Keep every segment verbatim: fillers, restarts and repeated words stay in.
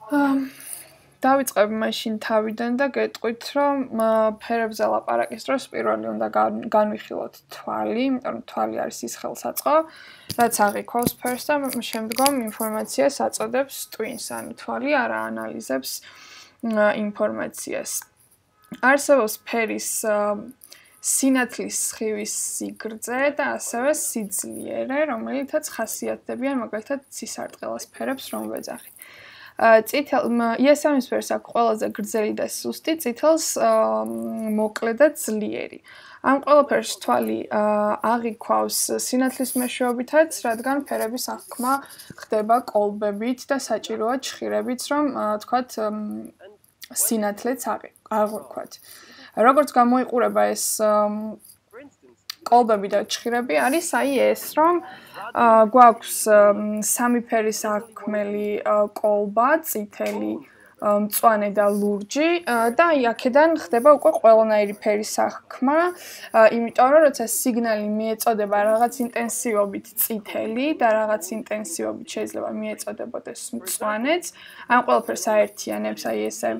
დავიწყებ მაშინ თავიდან და გეტყვით, რომ ფერებზე ლაპარაკის დროს პირველი უნდა განვიხილოთ თვალი, იმიტომ რომ თვალი არის ის ხელსაწყო, რაც აღიქვავს ფერს და შემდგომ ინფორმაციას აწოდებს ტვინს, ანუ თვალი არ აანალიზებს ინფორმაციას. არსებობს ფერის სინათლის სხივის სიგრძე და ასევე სიძლიერე, რომელთაც ხასიათდებიან მაგალითად ცისარტყელას ფერებს რომ ვეძახით. წითელ იასამნისფერს აქვს ყველაზე გრძელი და სუსტი, წითელს მოკლე და ძლიერი. ამ ყველაფერს თვალი აღიქვავს სინათლის მეშვეობითაც, რადგან ფერების აღქმა ხდება კოლბებით და საჭიროა ჩხირებიც, რომ თქვათ სინათლეც აღვიქვათ. როგორც გამოიყურება ეს კოლბები და ჩხირები არის აი ეს, რომ გვაქვს სამი ფერის აღქმელი კოლბა, წითელი, მწვანე და ლურჯი და აი აქედან ხდება უკვე ყველანაირი ფერის აღქმა, იმიტომ რომ როცა სიგნალი მიეწოდება რაღაც ინტენსივობით წითელი და რაღაც ინტენსივობით შეიძლება მიეწოდებოდეს მწვანეც, ამ ყველაფერს აერთიანებს აი ესე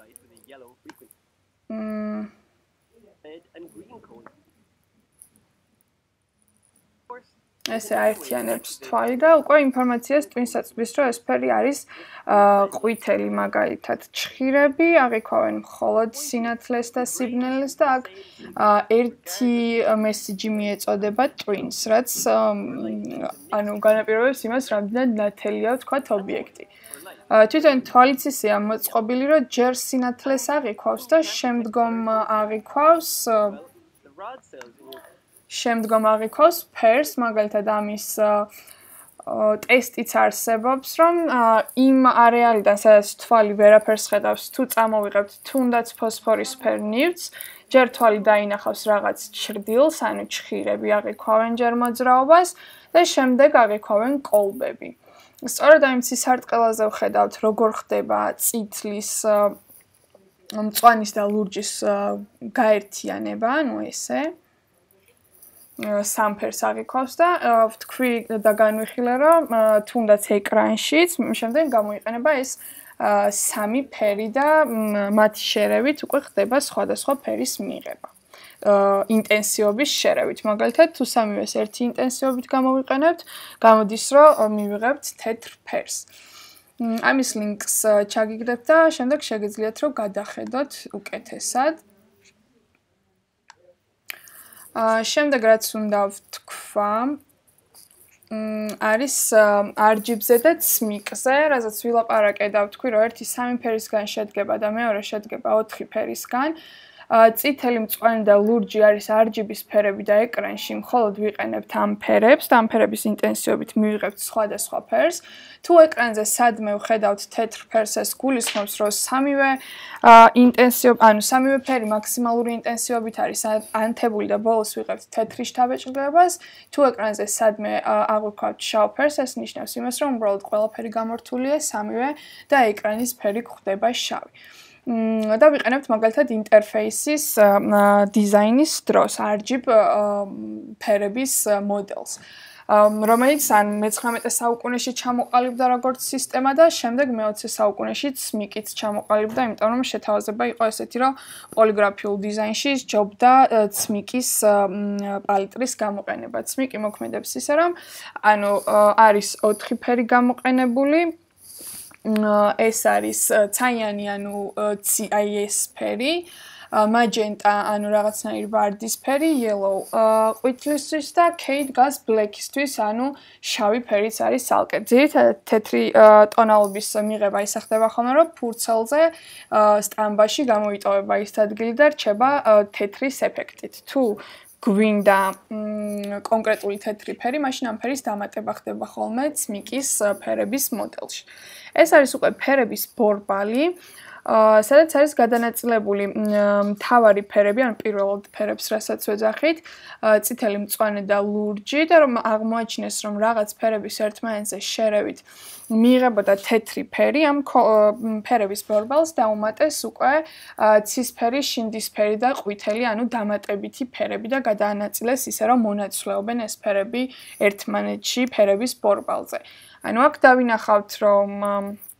ესე აერთიანებს თვალი და უკვე ინფორმაციას ტვინს აწვდის, რომ ეს ფერი არის ყვითელი, მაგალითად ჩხირები, აღიქვავენ მხოლოდ სინათლეს და სიბნელეს და აქ ერთი მესიჯი მიეწოდება ტვინს, რაც ანუ განაპირობებს იმას, რამდენად ნათელია ვთქვათ ობიექტი. თვითონ თვალიც ისეა მოწყობილი, რომ ჯერ სინათლეს აღიქვავს და შემდგომ აღიქვავს შემდგომ აღიქვავს ფერს, მაგალითად ამის ტესტიც არსებობს, რომ იმ არეალიდან, სადაც თვალი ვერაფერს ხედავს, თუ წამოვიღებთ თუნდაც ფოსფორისფერ ნივთს, ჯერ თვალი დაინახავს რაღაც ჩრდილს, ანუ ჩხირები აღიქვავენ ჯერ მოძრაობას და შემდეგ აღიქვავენ კოლბები. სწორედ ამ ცისარტყელაზე ვხედავთ, როგორ ხდება წითლის, მწვანის და ლურჯის გაერთიანება, ანუ ესე. სამ ფერს აღიქვავს და ვთქვი და განვიხილე, რომ თუნდაც ეკრანშიც შემდეგ გამოიყენება ეს სამი ფერი და მათი შერევით უკვე ხდება სხვადასხვა ფერის მიღება. ინტენსივობის შერევით. მაგალითად, თუ სამივეს ერთი ინტენსივობით გამოვიყენებთ, გამოდის, რომ მივიღებთ თეთრ ფერს. ამის ლინკს ჩაგიგდებთ და შემდეგ შეგიძლიათ, რომ გადახედოთ უკეთესად. შემდეგ რაც უნდა ვთქვა, არის არ ჯი ბი-ზე და ცმიკ-ზე, რასაც ვილაპარაკე და ვთქვი, რომ ერთი სამი ფერისგან შედგება და მეორე შედგება ოთხი ფერისგან. წითელი, მწვანე და ლურჯი არის არ ჯი ბი-ის ფერები და ეკრანში მხოლოდ ვიყენებთ ამ ფერებს და ამ ფერების ინტენსივობით მივიღებთ სხვადასხვა ფერს. თუ ეკრანზე სადმე ვხედავთ თეთრ ფერს, ეს გულისხმობს, რომ სამივე ინტენსივ, ანუ სამივე ფერი მაქსიმალური ინტენსივობით არის ანთებული და ბოლოს ვიღებთ თეთრის შთაბეჭდილებას. თუ ეკრანზე სადმე აღვიქვავთ შავ ფერს, ეს ნიშნავს იმას, რომ უბრალოდ ყველაფერი გამორთულია სამივე და ეკრანის ფერი გვხდება შავი. და ვიყენებთ მაგალითად ინტერფეისის დიზაინის დროს არ ჯი ბი ფერების მოდელს, რომელიც ან მეცხრამეტე საუკუნეში ჩამოყალიბდა როგორც სისტემა და შემდეგ მეოცე საუკუნეში ცმიკიც ჩამოყალიბდა, იმიტომ რომ შეთავაზება იყო ესეთი, რომ პოლიგრაფიულ დიზაინში სჯობდა ცმიკის პალიტრის გამოყენება. ცმიკი მოქმედებს ისე, რომ ანუ არის ოთხი ფერი გამოყენებული, ეს არის ცაიანი, ანუ აი ეს ფერი, მაგენტა, ანუ რაღაცნაირი ვარდისფერი, yellow ყვითლისთვის და kate gas black-ისთვის, ანუ შავი ფერიც არის ცალკე. ძირითადად თეთრი ტონალობის მიღება ისახდება ხოლმე, რომ ფურცელზე სტამბაში გამოიტოვება ის ადგილი და რჩება თეთრის ეფექტით. თუ გვინდა კონკრეტული თეთრი ფერი, მაშინ ამ ფერის დამატება ხდება ხოლმე ცმიკის ფერების მოდელში. ეს არის უკვე ფერების ბორბალი, სადაც არის გადანაწილებული მთავარი ფერები, ანუ პირველად ფერებს, რასაც ვეძახით, წითელი, მწვანე და ლურჯი და რომ აღმოაჩინეს, რომ რაღაც ფერების ერთმანეთზე შერევით მიიღებოდა თეთრი ფერი, ამ ფერების ბორბალს დაუმატეს უკვე ცისფერი, შინდისფერი და ყვითელი, ანუ დამატებითი ფერები და გადაანაწილეს ისე, რომ მონაცვლეობენ ეს ფერები ერთმანეთში ფერების ბორბალზე. ანუ აქ დავინახავთ, რომ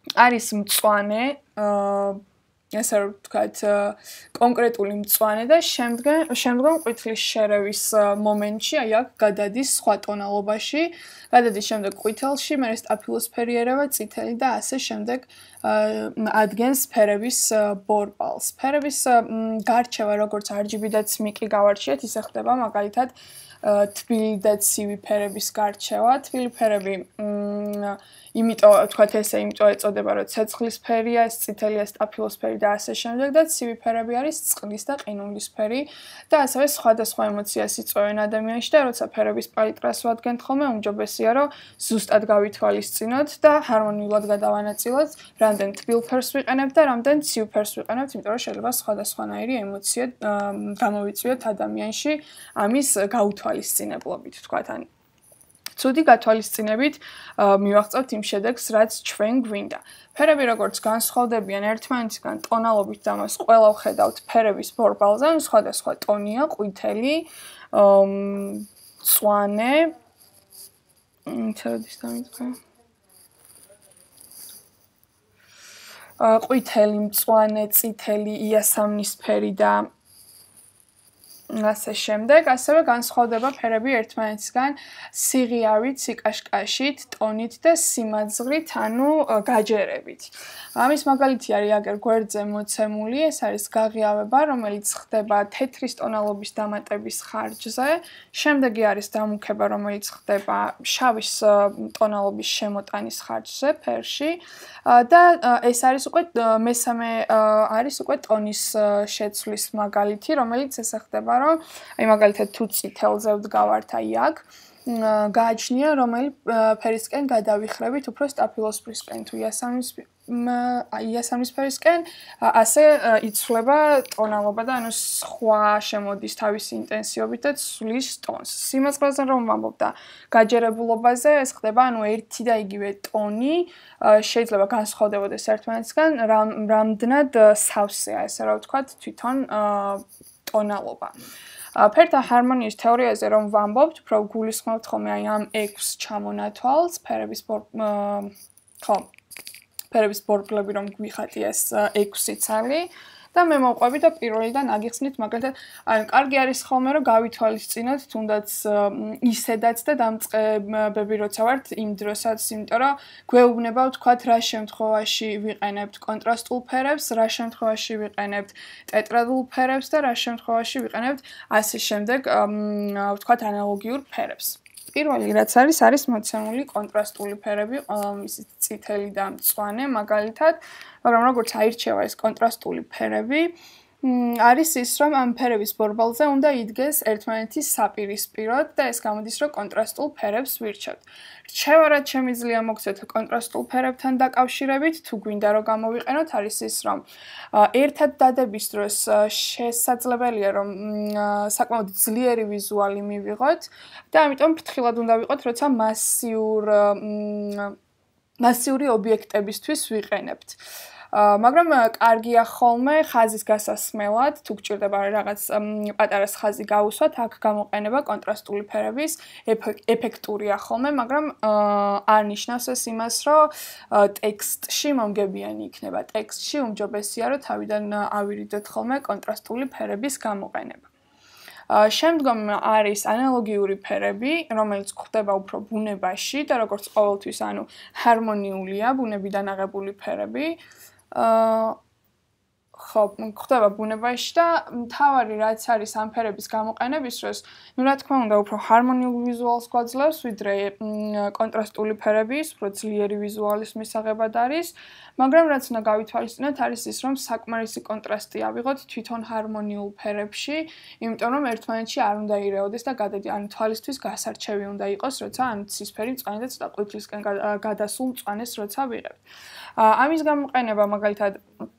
არის მწვანე, ესე რომ ვთქვათ, კონკრეტული მწვანე და შემდგომ შემდგომ ყვითლის შერევის მომენტში, აი აქ გადადის სხვა ტონალობაში, გადადის შემდეგ ყვითელში, მერე სტაფილოსფერი ერევა, წითელი და ასე შემდეგ ადგენს ფერების ბორბალს. ფერების გარჩევა, როგორც არ ჯი ბი და ცმიკი გავარჩიეთ, ისე ხდება მაგალითად თბილი და ცივი ფერების გარჩევა. თბილი ფერები იმიტომ ვთქვათ ესე, იმიტომ ეწოდება, რომ ცეცხლისფერია, წითელია, სტაფილოსფერი და ასე შემდეგ და ცივი ფერები არის წყლის და ყინულისფერი და ასევე სხვადასხვა ემოციას იწვევენ ადამიანში და როცა ფერების პალიტრას ვადგენთ ხოლმე, უმჯობესია, რომ ზუსტად გავითვალისწინოთ და ჰარმონიულად გადავანაწილოთ, რამდენ თბილ ფერს ვიყენებთ და რამდენ ცივ ფერს ვიყენებთ, იმიტომ რომ შეიძლება სხვადასხვანაირი ემოცია გამოვიწვიოთ ადამიანში ამის გაუთვალისწინებლობით, ვთქვათ, ან ცუდი გათვალისწინებით მივაღწევთ იმ შედეგს, რაც ჩვენ გვინდა. ფერები როგორც განსხვავდებიან ერთმანეთისგან ტონალობით და მას ყველა ვხედავთ ფერების ბორბალზე, სხვადასხვა ტონია, ყვითელი, მწვანე, ცეროდის დამიწყე. ყვითელი, მწვანე, წითელი, იასამნისფერი და ასე შემდეგ, ასევე განსხვავდება ფერები ერთმანეთისგან სიღიავით, სიკაშკაშით, ტონით და სიმაძღრით, ანუ გაჯერებით. ამის მაგალითი არის აგერ გვერდზე მოცემული, ეს არის გაღიავება, რომელიც ხდება თეთრის ტონალობის დამატების ხარჯზე, შემდეგი არის დამუქება, რომელიც ხდება შავის ტონალობის შემოტანის ხარჯზე ფერში და ეს არის უკვე მესამე არის უკვე ტონის შეცვლის მაგალითი, რომელიც ესე ხდება რომ აი მაგალითად თუ წითელზე ვდგავართ აი აქ გააჩნია რომელი ფერისკენ გადავიხრებით უფრო სტაფილოსფრისკენ თუ იასამნისფერისკენ ასე იცვლება ტონალობა და ანუ სხვა შემოდის თავისი ინტენსივობით და ცვლის ტონს. სიმაძღრეზე რომ ვამბობ და გაჯერებულობაზე ეს ხდება ანუ ერთი და იგივე ტონი შეიძლება განსხვავდებოდეს ერთმანეთისგან რამდენად სავსეა ესე რა ვთქვათ თვითონ ტონალობა. ფერთა ჰარმონიის თეორიაზე რომ ვამბობთ, უფრო გულისხმობთ ხოლმე აი ამ ექვს ჩამონათვალს, ფერების ხო, ფერების ბორბლები რომ გვიხატი ეს ექვსი ცალი და მე მოვყვები და პირველიდან აგიხსნით მაგალითად, აი კარგი არის ხოლმე რომ გავითვალისწინოთ თუნდაც ისედაც და დამწყებები როცა ვართ იმ დროსაც, იმიტომ რომ გვეუბნება ვთქვათ რა შემთხვევაში ვიყენებთ კონტრასტულ ფერებს, რა შემთხვევაში ვიყენებთ ტეტრადულ ფერებს და რა შემთხვევაში ვიყენებთ ასე შემდეგ ვთქვათ ანალოგიურ ფერებს. პირველი რაც არის, არის მოცემული კონტრასტული ფერები, ისიც წითელი და მწვანე მაგალითად, მაგრამ როგორც აირჩევა ეს კონტრასტული ფერები, არის ის, რომ ამ ფერების ბორბალზე უნდა იდგეს ერთმანეთის საპირისპიროდ და ეს გამოდის, რომ კონტრასტულ ფერებს ვირჩევთ. რჩევა, რაც შემიძლია მოგცეთ კონტრასტულ ფერებთან დაკავშირებით, თუ გვინდა რომ გამოვიყენოთ, არის ის, რომ ერთად დადების დროს შესაძლებელია, რომ საკმაოდ ძლიერი ვიზუალი მივიღოთ და ამიტომ ფრთხილად უნდა ვიყოთ, როცა მასიურ მასიური ობიექტებისთვის ვიყენებთ. მაგრამ კარგია ხოლმე ხაზის გასასმელად, თუ გჭირდება რაღაც პატარა ხაზი გაუსვათ, აქ გამოყენება კონტრასტული ფერების ეფექტურია ხოლმე, მაგრამ არ ნიშნავს ეს იმას, რომ ტექსტში მომგებიანი იქნება. ტექსტში უმჯობესია, რომ თავიდან ავირიდოთ ხოლმე კონტრასტული ფერების გამოყენება. შემდგომ არის ანალოგიური ფერები, რომელიც გვხდება უფრო ბუნებაში და როგორც ყოველთვის, ანუ ჰარმონიულია, ბუნებიდან აღებული ფერები. ხო, გვხდება ბუნებაში და მთავარი რაც არის ამ ფერების გამოყენების დროს, ну რა თქმა უნდა, უფრო ჰარმონიულ ვიზუალს გვაძლევს, ვიდრე კონტრასტული ფერების, უფრო ძლიერი ვიზუალის მისაღებად არის, მაგრამ რაც უნდა გავითვალისწინოთ, არის ის, რომ საკმარისი კონტრასტი ავიღოთ თვითონ ჰარმონიულ ფერებში, იმიტომ რომ ერთმანეთში არ უნდა ირეოდეს და გადადი, ანუ თვალისთვის გასარჩევი უნდა იყოს, როცა ან ცისფერი მწვანე და ცოტა ყვითლისკენ გადასულ მწვანეს როცა ვიღებთ. ამის გამოყენება მაგალითად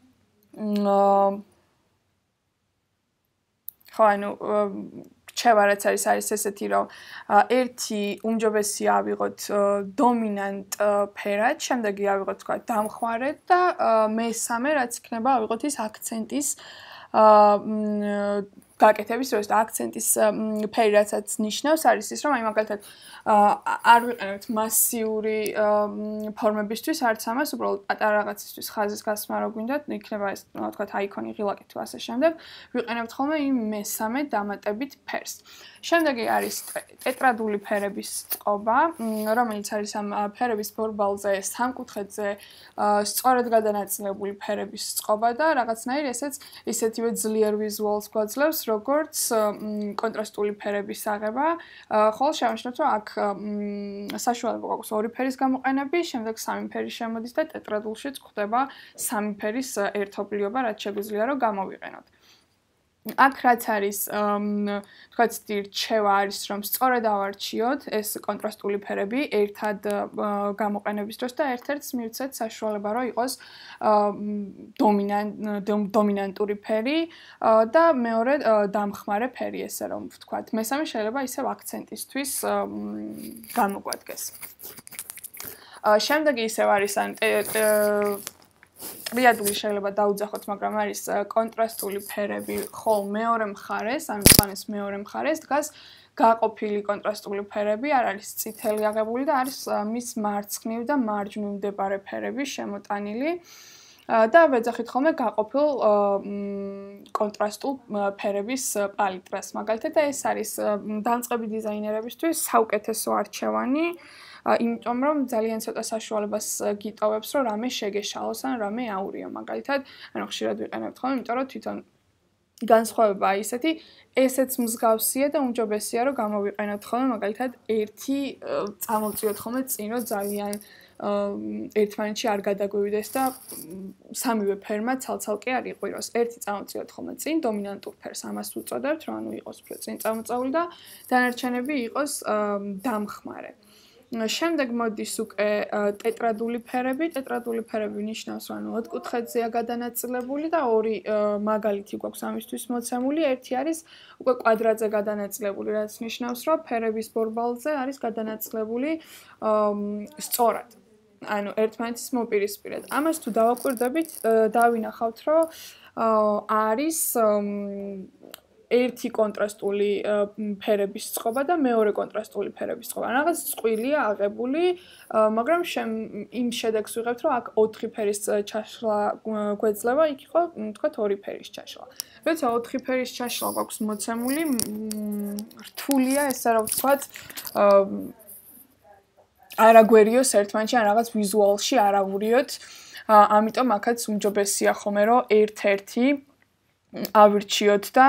ხო, ანუ რჩევა რაც არის, არის ესეთი, რომ ერთი უმჯობესია ავიღოთ დომინანტ ფერად, შემდეგი ავიღოთ თქვა დამხვარედ და მესამე რაც იქნება ავიღოთ ის აქცენტის გაკეთების დროს და აქცენტის ფერი რაცაც ნიშნავს არის ის რომ აი მაგალითად არ ვიყენებთ მასიური ფორმებისთვის არც ამას უბრალოდ პატარა რაღაცისთვის ხაზის გასმა რო გვინდათ იქნება ეს თქვათ აიკონი ღილაკი თუ ასე შემდეგ ვიყენებთ ხოლმე იმ მესამე დამატებით ფერს შემდეგი არის ტეტრადული ფერების წყობა რომელიც არის ამ ფერების ბორბალზე სამკუთხედზე სწორად გადანაწილებული ფერების წყობა და რაღაცნაირ ესეც ისეთივე ძლიერ ვიზუალს გვაძლევს როგორც კონტრასტული ფერების აღება ხოლო შევამჩნევთ რომ აქ საშუალება გვაქვს ორი ფერის გამოყენები შემდეგ სამი ფერი შემოდის და ტეტრადულშიც გვხდება სამი ფერის ერთობლიობა რაც შეგვიძლია რომ გამოვიყენოთ აქ რაც არის თქვათ რჩევა არის რომ სწორად ავარჩიოთ ეს კონტრასტული ფერები ერთად გამოყენების დროს და ერთ-ერთს მივცეთ საშუალება რომ იყოს დომინანტური ფერი და მეორე დამხმარე ფერი ესე რომ ვთქვათ მესამე შეიძლება ისევ აქცენტისთვის გამოგვადგეს შემდეგი ისევ არის ან ტრიადული შეიძლება დაუძახოთ, მაგრამ არის კონტრასტული ფერები, ხოლო მეორე მხარეს, ან მწვანეს მეორე მხარეს დგას გაყოფილი კონტრასტული ფერები, არ არის წითელი აღებული და არის მის მარცხნივ და მარჯვნივ მდებარე ფერები შემოტანილი. და ვეძახით ხოლმე გაყოფილ კონტრასტულ ფერების პალიტრას. მაგალითად, ეს არის დამწყები დიზაინერებისთვის საუკეთესო არჩევანი. იმიტომ რომ ძალიან ცოტა საშუალებას გიტოვებს რომ რამე შეგეშალოს ან რამე აურიო მაგალითად ანუ ხშირად ვიყენებთ ხოლმე იმიტომ რომ თვითონ განსხვავება ისეთი ესეც მსგავსია და უმჯობესია რომ გამოვიყენოთ ხოლმე მაგალითად ერთი წამოვწიოთ ხოლმე წინ რომ ძალიან ერთმანეთში არ გადაგვივიდეს და სამივე ფერმა ცალ-ცალკე არ იყვიროს ერთი წამოვწიოთ ხოლმე წინ დომინანტურ ფერს ამას ვუწოდებთ რომ ანუ იყოს უფრო წინ წამოწეული და დანარჩენები იყოს დამხმარე შემდეგ მოდის უკვე ტეტრადული ფერები. ტეტრადული ფერები ნიშნავს, რომ ანუ ოთხკუთხედზეა გადანაწილებული და ორი მაგალითი გვაქვს ამისთვის მოცემული. ერთი არის უკვე კვადრატზე გადანაწილებული, რაც ნიშნავს, რომ ფერების ბორბალზე არის გადანაწილებული სწორად. ანუ ერთმანეთის მოპირისპირედ. ამას თუ დავაკვირდებით, დავინახავთ, რომ არის ერთი კონტრასტული ფერების წყობა და მეორე კონტრასტული ფერების წყობა. რაღაც წყვილია აღებული, მაგრამ იმ შედეგს ვიღებთ, რომ აქ ოთხი ფერის ჩაშლა გვეძლება, იქ იყო, თქვათ, ორი ფერის ჩაშლა. როცა ოთხი ფერის ჩაშლა გვაქვს მოცემული, რთულია ესე რომ ვთქვათ, არაგვერიოს ერთმანეთში ან რაღაც ვიზუალში არავურიოთ. ამიტომ აქაც უმჯობესია ხოლმე, რომ ერთ-ერთი ავირჩიოთ და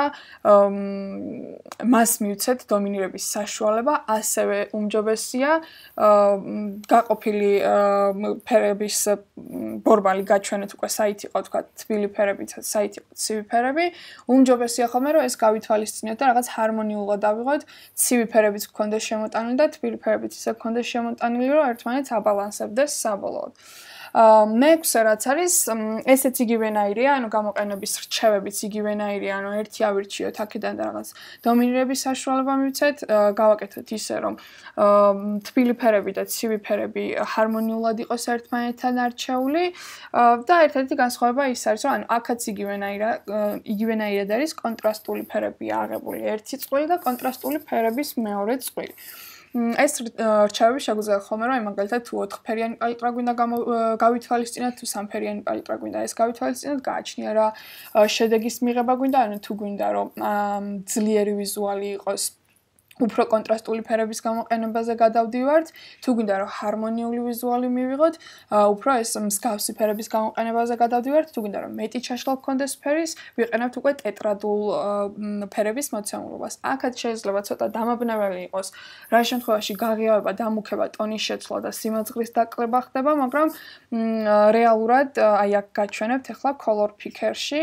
მას მივცეთ დომინირების საშუალება, ასევე უმჯობესია გაყოფილი ფერების ბორბალი გაჩვენეთ უკვე საით იყო თქვა თბილი ფერები, საით იყო ცივი ფერები. უმჯობესია ხოლმე რომ ეს გავითვალისწინოთ და რაღაც ჰარმონიულად ავიღოთ, ცივი ფერებიც გქონდეს შემოტანილი და თბილი ფერებიც ისე გქონდეს შემოტანილი, რომ ერთმანეთს აბალანსებდეს საბოლოოდ. მეექვსე რაც არის, ესეც იგივენაირია, ანუ გამოყენების რჩევებიც იგივენაირია, ანუ ერთი ავირჩიოთ აქედან და რაღაც დომინირების საშუალება მივცეთ, გავაკეთოთ ისე, რომ თბილი ფერები და ცივი ფერები ჰარმონიულად იყოს ერთმანეთთან არჩეული და ერთ-ერთი განსხვავება ის არის, რომ ანუ აქაც იგივენაირა, იგივენაირად არის კონტრასტული ფერები აღებული ერთი წყვილი და კონტრასტული ფერების მეორე წყვილი. ეს რჩევები შეგვიძლია ხოლმე რომ მაგალითად თუ ოთხფერიანი პალიტრა გვინდა გავითვალისწინოთ თუ სამფერიანი პალიტრა გვინდა ეს გავითვალისწინოთ გააჩნია რა შედეგის მიღება გვინდა ანუ თუ გვინდა რომ ძლიერი ვიზუალი იყოს უფრო კონტრასტული ფერების გამოყენებაზე გადავდივართ თუ გვინდა რომ ჰარმონიული ვიზუალი მივიღოთ უფრო ეს მსგავსი ფერების გამოყენებაზე გადავდივართ თუ გვინდა რომ მეტი ჩაშლა გქონდეს ფერის ვიყენებთ უკვე ტეტრადულ ფერების მოცემულობას აქაც შეიძლება ცოტა დამაბნეველი იყოს რა შემთხვევაში გაღიავება დამუქება ტონის შეცვლა და სიმაძღრის დაკლება ხდება მაგრამ რეალურად აი აქ გაჩვენებთ ახლა color picker-ში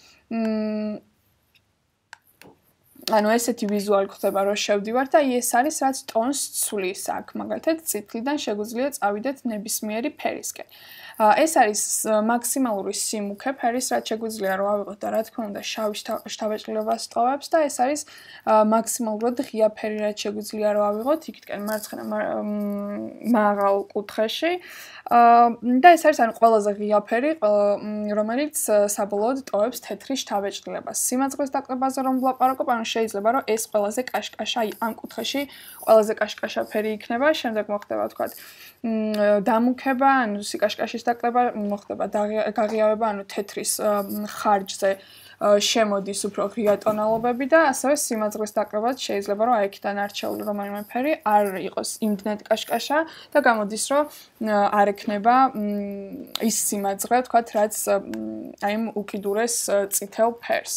ანუ ესეთი ვიზუალი ხდება რომ შევდივართ და ეს არის რაც ტონს ცვლის აქ მაგალითად წითლიდან შეგვიძლია წავიდეთ ნებისმიერი ფერისკენ. ეს არის მაქსიმალური სიმუქე ფერის, რაც შეგვიძლია რომ ავიღოთ და რა თქმა უნდა შავი შთაბეჭდილებას ტოვებს და ეს არის მაქსიმალურად ღია ფერი, რაც შეგვიძლია რომ ავიღოთ იქითკენ მარცხენა მაღალ კუთხეში. და ეს არის ანუ ყველაზე ღია ფერი, რომელიც საბოლოოდ ტოვებს თეთრი შთაბეჭდილებას. სიმაძღრის დაკლებაზე რომ ვლაპარაკობ, ანუ შეიძლება რომ ეს ყველაზე კაშკაშა ამ კუთხეში ყველაზე კაშკაშა ფერი იქნება, შემდეგ მოხდება თქვათ დამუქება, ანუ სიკაშკაშის დაკლება, მოხდება გაღიავება, ანუ თეთრის ხარჯზე შემოდის უფრო ღია ტონალობები და ასევე სიმაძღრის დაკლებაც შეიძლება რომ აიქიდან არჩეული რომელიმე ფერი არ იყოს იმდნად კაშკაშა და გამოდის რომ არ ექნება ის სიმაძღრე, თქვათ, რაც აი ამ უკიდურეს წითელ ფერს.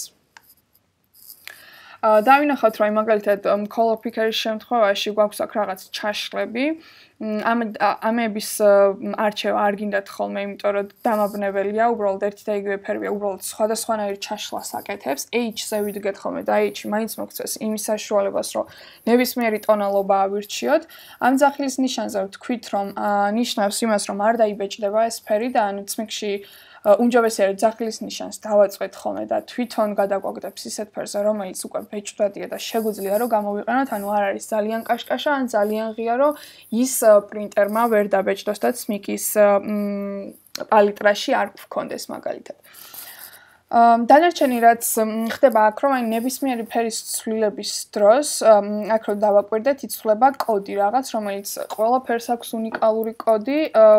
დავინახავთ რომ მაგალითად color picker-ის შემთხვევაში გვაქვს აქ რაღაც ჩაშლები. ამ ამების არჩევა არ გინდათ ხოლმე, იმიტომ რომ დამაბნეველია, უბრალოდ ერთი და იგივე ფერია, უბრალოდ სხვადასხვანაირ ჩაშლას აკეთებს. H-ზე ვიდგეთ ხოლმე და H მაინც მოგწევს იმის საშუალებას, რომ ნებისმიერი ტონალობა ავირჩიოთ. ამ ძახილის ნიშანზე ვთქვით, რომ ნიშნავს იმას, რომ არ დაიბეჭდება ეს ფერი და ანუ წმიკში უმჯობესია რომ ძახილის ნიშანს დავაწყვეთ ხოლმე და თვითონ გადაგვაგდებს ისეთ ფერზე, რომელიც უკვე ბეჭდვადია და შეგვიძლია რომ გამოვიყენოთ, ანუ არ არის ძალიან კაშკაშა ან ძალიან ღია, რომ ის პრინტერმა ვერ დაბეჭდოს და ცმიკის პალიტრაში არ გვქონდეს მაგალითად. დანარჩენი რაც ხდება აქ რომ აი ნებისმიერი ფერის ცვლილების დროს აქ რომ დავაკვირდეთ იცვლება კოდი რაღაც რომელიც ყველა ფერს აქვს უნიკალური კოდი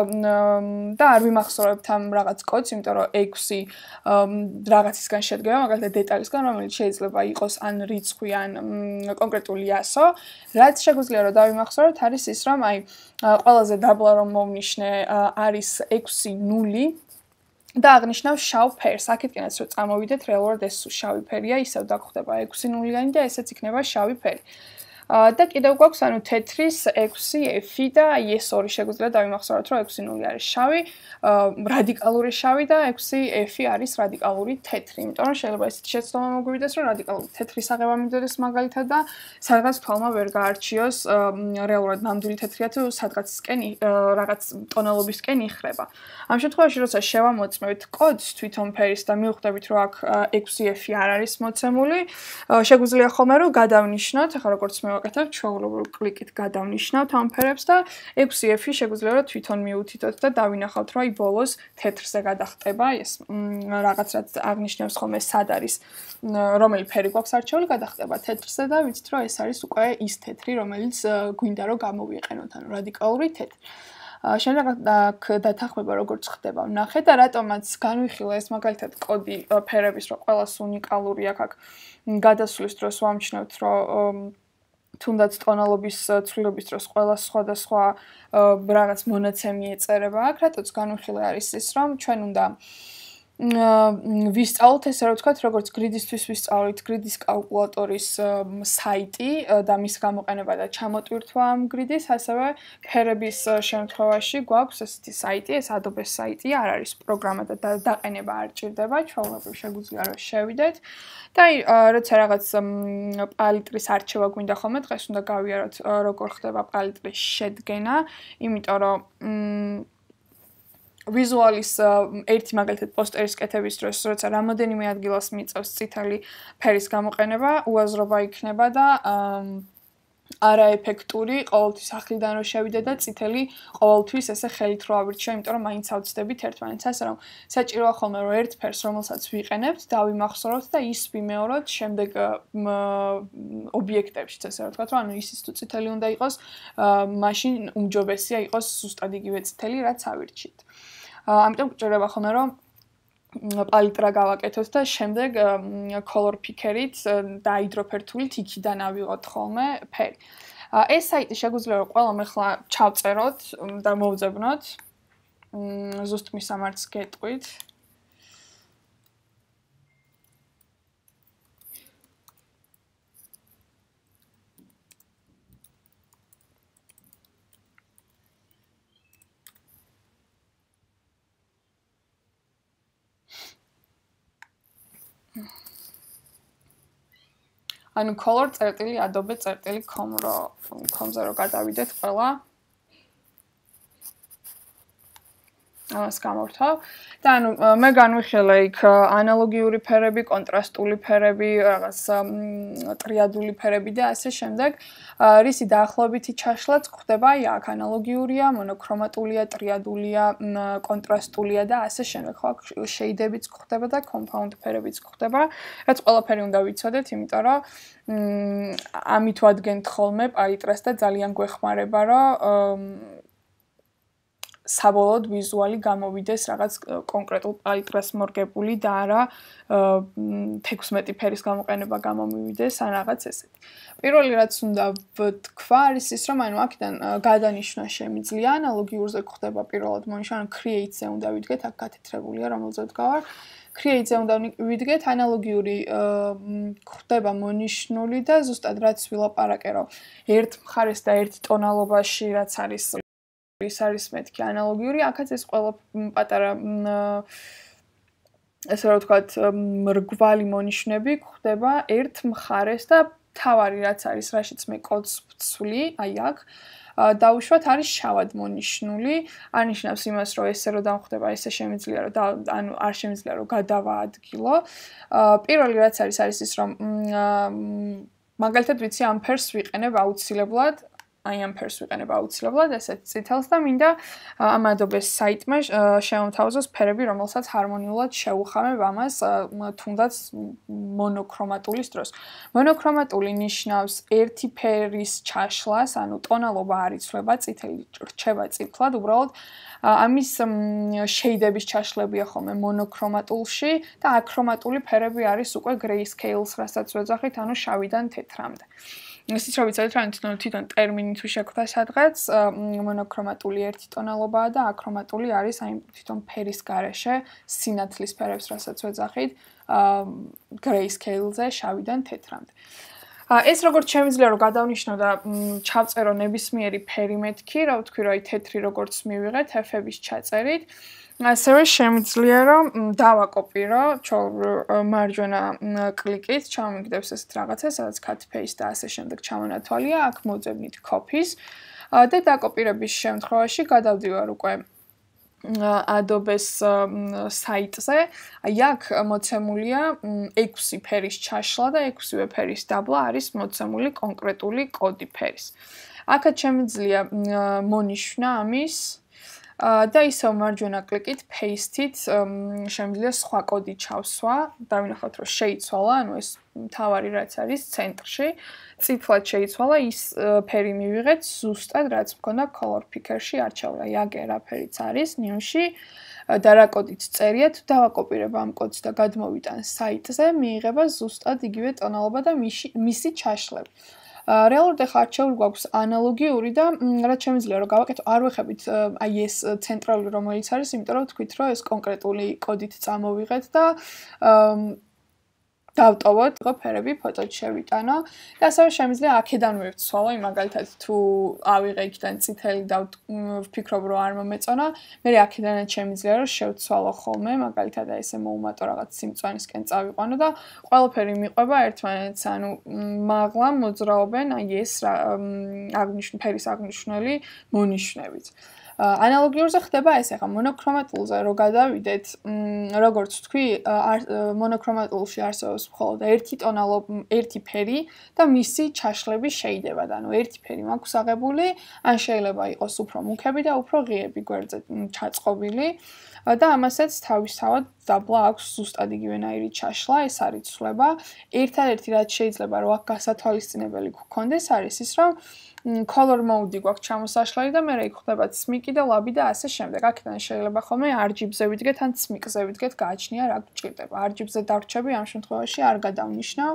და არ ვიმახსოვრებთ ამ რაღაც კოდს იმიტომ რომ ექვსი რაღაცისგან შედგება მაგალითად დეტალისგან რომელიც შეიძლება იყოს ან რიცხვი ან კონკრეტული ასო რაც შეგვიძლია რომ დავიმახსოვროთ არის ის რომ აი ყველაზე დაბლა რომ მოვნიშნე არის ექვსი ნული და აღნიშნავს შავ ფერს. აქეთკენაც რომ წამოვიდეთ, რეალურად ეს შავი ფერია, ისევ დაგხვდება ექვსი ნულიანი და ესეც იქნება შავი ფერი. და კიდევ გვაქვს ანუ თეთრის ექვსი F და ეს ორი შეგვიძლია დავიმახსოვროთ, რომ ექვსი ნული არის შავი, რადიკალური შავი და ექვსი F არის რადიკალური თეთრი. იმიტომ რომ შეიძლება ესეთი შეცდომა მოგვივიდეს, რომ რადიკალური თეთრის აღება მიდოდეს მაგალითად და სადღაც თვალმა ვერ გაარჩიოს რეალურად ნამდვილი თეთრია თუ სადღაცისკენ რაღაც ტონალობისკენ იხრება. ამ შემთხვევაში, როცა შევამოწმევთ კოდს თვითონ ფერის და მივხვდებით, რომ აქ ექვსი F არ არის მოცემული, შეგვიძლია ხოლმე რომ გადავნიშნოთ, ახლა როგორც მოვაკეთებ, ჩვეულებრივ კლიკით გადავნიშნავთ ამ ფერებს და ექვსი F შეგვიძლია რომ თვითონ მიუთითოთ და დავინახავთ, რომ აი ბოლოს თეთრზე გადახტება ეს რაღაც რაც აღნიშნავს ხოლმე სად არის რომელი ფერი გვაქვს არჩეული, გადახტება თეთრზე და ვიცით, რომ ეს არის უკვე ის თეთრი, რომელიც გვინდა რომ გამოვიყენოთ, ანუ რადიკალური თეთრი. შემდეგ აქ დათანხმება როგორც ხდება ვნახე და რატომაც განვიხილე ეს მაგალითად კოდი ფერების რომ ყველას უნიკალური აქ აქ გადასვლის დროს ვამჩნევთ რომ თუნდაც ტონალობის ცვლილების დროს ყველა სხვადასხვა რაღაც მონაცემი ეწერება აქ რატოც განვიხილე არის ის რომ ჩვენ უნდა ვისწავლოთ ესე რომ ვთქვათ როგორც გრიდისთვის ვისწავლით გრიდის კალკულატორის საიტი და მის გამოყენება და ჩამოტვირთვა ამ გრიდის ასევე ფერების შემთხვევაში გვაქვს ესეთი საიტი ეს Adobe საიტი არ არის პროგრამა და დაყენება არ ჭირდება ჩვეულებრივ შეგვიძლია რომ შევიდეთ და აი როცა რაღაც პალიტრის არჩევა გვინდა ხოლმე დღეს უნდა გავიაროთ როგორ ხდება პალიტრის შედგენა იმიტომ რომ ვიზუალის ერთი მაგალითად პოსტერის კეთების დროს, როცა რამოდენიმე ადგილას მიწევს წითელი ფერის გამოყენება, უაზრობა იქნება და არაეფექტური ყოველთვის ახლიდან რომ შევიდე და წითელი ყოველთვის ესე ხელით რო ავირჩიო, იმიტომ რომ მაინც ავწდებით ერთმანეთს, ასე რომ საჭიროა ხოლმე რომ ერთ ფერს რომელსაც ვიყენებთ, დავიმახსოვროთ და ის ვიმეოროთ შემდეგ ობიექტებში, ასე რომ ვთქვათ, რომ ანუ ისიც თუ წითელი უნდა იყოს, მაშინ უმჯობესია იყოს ზუსტად იგივე წითელი, რაც ავირჩიეთ. ამიტომ გჭირდება ხოლმე რომ პალიტრა გავაკეთოთ და შემდეგ color picker-ით და ჰიდროფერთულით იქიდან ავიღოთ ხოლმე ფერი. ეს საიტი შეგვიძლია რომ ყველამ ახლა ჩავწეროთ და მოვძებნოთ. ზუსტ მის ამარც გეტყვით. ანუ color წერტილი adobe წერტილი com რო com-ზე რო გადავიდეთ ყველა ამას გამორთავ და ანუ მე განვიხილე იქ ანალოგიური ფერები, კონტრასტული ფერები, რაღაც ტრიადული ფერები და ასე შემდეგ. რისი დაახლოებითი ჩაშლაც ხდება აი აქ ანალოგიურია, მონოქრომატულია, ტრიადულია, კონტრასტულია და ასე შემდეგ. ხო აქ შეიდებიც ხდება და კომპაუნდ ფერებიც ხდება. რაც ყველაფერი უნდა ვიცოდეთ, იმიტომ რომ ამით ვადგენთ ხოლმე პალიტრას და ძალიან გვეხმარება, რომ საბოლოოდ ვიზუალი გამოვიდეს რაღაც კონკრეტულ პალიტრას მორგებული და არა თექვსმეტი ფერის გამოყენება გამომივიდეს ან რაღაც ესეთი. პირველი რაც უნდა ვთქვა არის ის, რომ ანუ აქედან გადანიშნა შემიძლია, ანალოგიურზე ხდება პირველად მონიშნა, ანუ create-ზე უნდა ვიდგეთ, აქ გათეთრებულია რომელზე ვდგავარ. create-ზე უნდა ვიდგეთ, ანალოგიური ხდება მონიშნული და ზუსტად რაც ვილაპარაკე, რომ ერთ მხარეს და ერთ ტონალობაში რაც არის ის არის მეთქი ანალოგიური, აქაც ეს ყველა პატარა ესე რომ ვთქვათ, მრგვალი მონიშნები ხდება ერთ მხარეს და თავარი რაც არის, რაშიც მე კოდს ვცვლი, აი აქ დავუშვათ არის შავად მონიშნული, არნიშნავს იმას, რომ ესე რომ დამხდება, ესე შემიძლია რომ ანუ არ შემიძლია რომ გადავაადგილო. პირველი რაც არის არის ის, რომ მაგალითად ვიცი ამ ფერს ვიყენებ აუცილებლად აი ამ ფერს ვიყენებ აუცილებლად ესეთ წითელს და მინდა ამ Adobe-ს საიტმა შემოვთავაზოს ფერები, რომელსაც ჰარმონიულად შევუხამებ ამას თუნდაც მონოქრომატულის დროს. მონოქრომატული ნიშნავს ერთი ფერის ჩაშლას, ანუ ტონალობა არ იცვლება, წითელი რჩება წითლად, უბრალოდ ამის შეიდების ჩაშლებია ხოლმე მონოქრომატულში და აქრომატული ფერები არის უკვე grayscale-ს, რასაც ვეძახით, ანუ შავიდან თეთრამდე. ისიც რომ ვიცოდეთ, რომ თვითონ ტერმინი თუ შეგვხვდა სადღაც, მონოქრომატული ერთი ტონალობაა და აქრომატული არის აი თვითონ ფერის გარეშე სინათლის ფერებს, რასაც ვეძახით, grayscale-ზე შავიდან თეთრამდე. ეს როგორც შემიძლია რომ გადავნიშნო და ჩავწერო ნებისმიერი ფერი მეთქი, რა ვთქვი, რომ აი თეთრი როგორც მივიღეთ ეფების ჩაწერით, ასევე შემიძლია რომ დავაკოპირო მარჯვენა კლიკით, ჩავმიგდებს ესეთ რაღაცას, სადაც cut paste და ასე შემდეგ ჩამონათვალია, აქ მოძებნით copy-ს და დაკოპირების შემთხვევაში გადავდივარ უკვე Adobe-ს საიტზე, აი აქ მოცემულია ექვსი ფერის ჩაშლა და ექვსივე ფერის დაბლა არის მოცემული კონკრეტული კოდი ფერის. აქაც შემიძლია მონიშნა ამის და ისევ მარჯვენა კლიკით paste-ით შემიძლია სხვა კოდი ჩავსვა, დავინახავთ რომ შეიცვალა, ანუ ეს მთავარი რაც არის ცენტრში, წითლად შეიცვალა, ის ფერი მივიღეთ ზუსტად რაც მქონდა color picker-ში არჩეული. აი აქ რა ფერიც არის new-ში და რა კოდით წერია, თუ დავაკოპირებ ამ კოდს და გადმოვიტან საიტზე, მიიღება ზუსტად იგივე ტონალობა და მისი ჩაშლები. რეალურად ახლა არჩეული გვაქვს ანალოგიური და რაც შემიძლია რომ გავაკეთო, არ ვეხებით აი ეს ცენტრალური რომელიც არის, იმიტომ რომ თქვით რომ ეს კონკრეტული კოდით წამოვიღეთ და დავტოვოთ, ხო ფერები ფოტოში შევიტანო და ასევე შემიძლია აქედანვე ვცვალო, მაგალითად თუ ავიღე იქიდან წითელი და ვფიქრობ რომ არ მომეწონა, მე აქედანაც შემიძლია რომ შევცვალო ხოლმე, მაგალითად აი ესე მოუმატო რაღაც სიმწვანისკენ წავიყვანო და ყველაფერი მიყვება ერთმანეთს, ანუ მაღლა მოძრაობენ აი ეს აღნიშნული ფერის აღნიშნული მონიშნებით. ანალოგიურზე ხდება ეს ახლა მონოქრომატულზე რო გადავიდეთ, როგორც ვთქვი, მონოქრომატულში არსებობს მხოლოდ ერთი ტონალობა, ერთი ფერი და მისი ჩაშლები შეიძლება, ანუ ერთი ფერი მაქვს აღებული, ან შეიძლება იყოს უფრო მუქები და უფრო ღიები გვერდზე ჩაწყობილი და ამასაც თავისთავად დაბლა აქვს ზუსტად იგივენაირი ჩაშლა, ეს არ იცვლება. ერთადერთი რაც შეიძლება რომ აქ გასათვალისწინებელი გქონდეს არის ის, რომ color mode-ი გვაქვს ჩამოსაშლელი და მე იქ ხდება ცმიკი და ლაბი და ასე შემდეგ. აქედან შეიძლება ხოლმე R G B-ზე ვიდგეთ ან ცმიკზე ვიდგეთ, გააჩნია რა გჭირდება. R G B-ზე დავრჩები ამ შემთხვევაში არ გადავნიშნავ.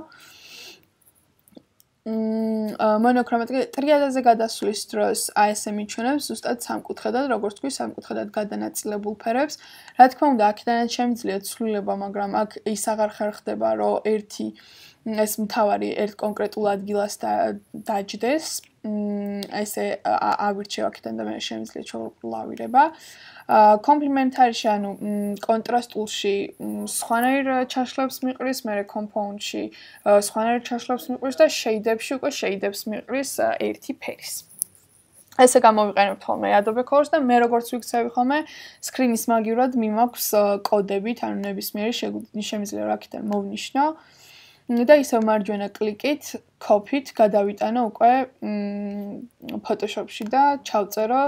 მონოქრომატული ტრიადაზე გადასვლის დროს აი ესე მიჩვენებს ზუსტად სამკუთხედად, როგორც თქვი, სამკუთხედად გადანაწილებულ ფერებს. რა თქმა უნდა, აქედანაც შემიძლია ცვლილება, მაგრამ აქ ის აღარ ხერხდება, რომ ერთი ეს მთავარი ერთ კონკრეტულ ადგილას დაჯდეს. ესე ავირჩევ აქედან და მე შემიძლია ჩავულავირება. კომპლიმენტარში, ანუ კონტრასტულში სხვანაირ ჩაშლებს მიყრის, მე კომპაუნდში სხვანაირ ჩაშლებს მიყრის და შეიდებში უკვე შეიდებს მიყრის ერთი ფერის. ესე გამოვიყენებთ ხოლმე Adobe Colors და მე როგორც ვიქცევი ხოლმე screen-ის მაგივრად მიმაქვს კოდებით, ანუ ნებისმიერი შემიძლია აქედან მოვნიშნო და ისევ მარჯვენა კლიკით, copy-ით გადავიტანო უკვე Photoshop-ში და ჩავწერო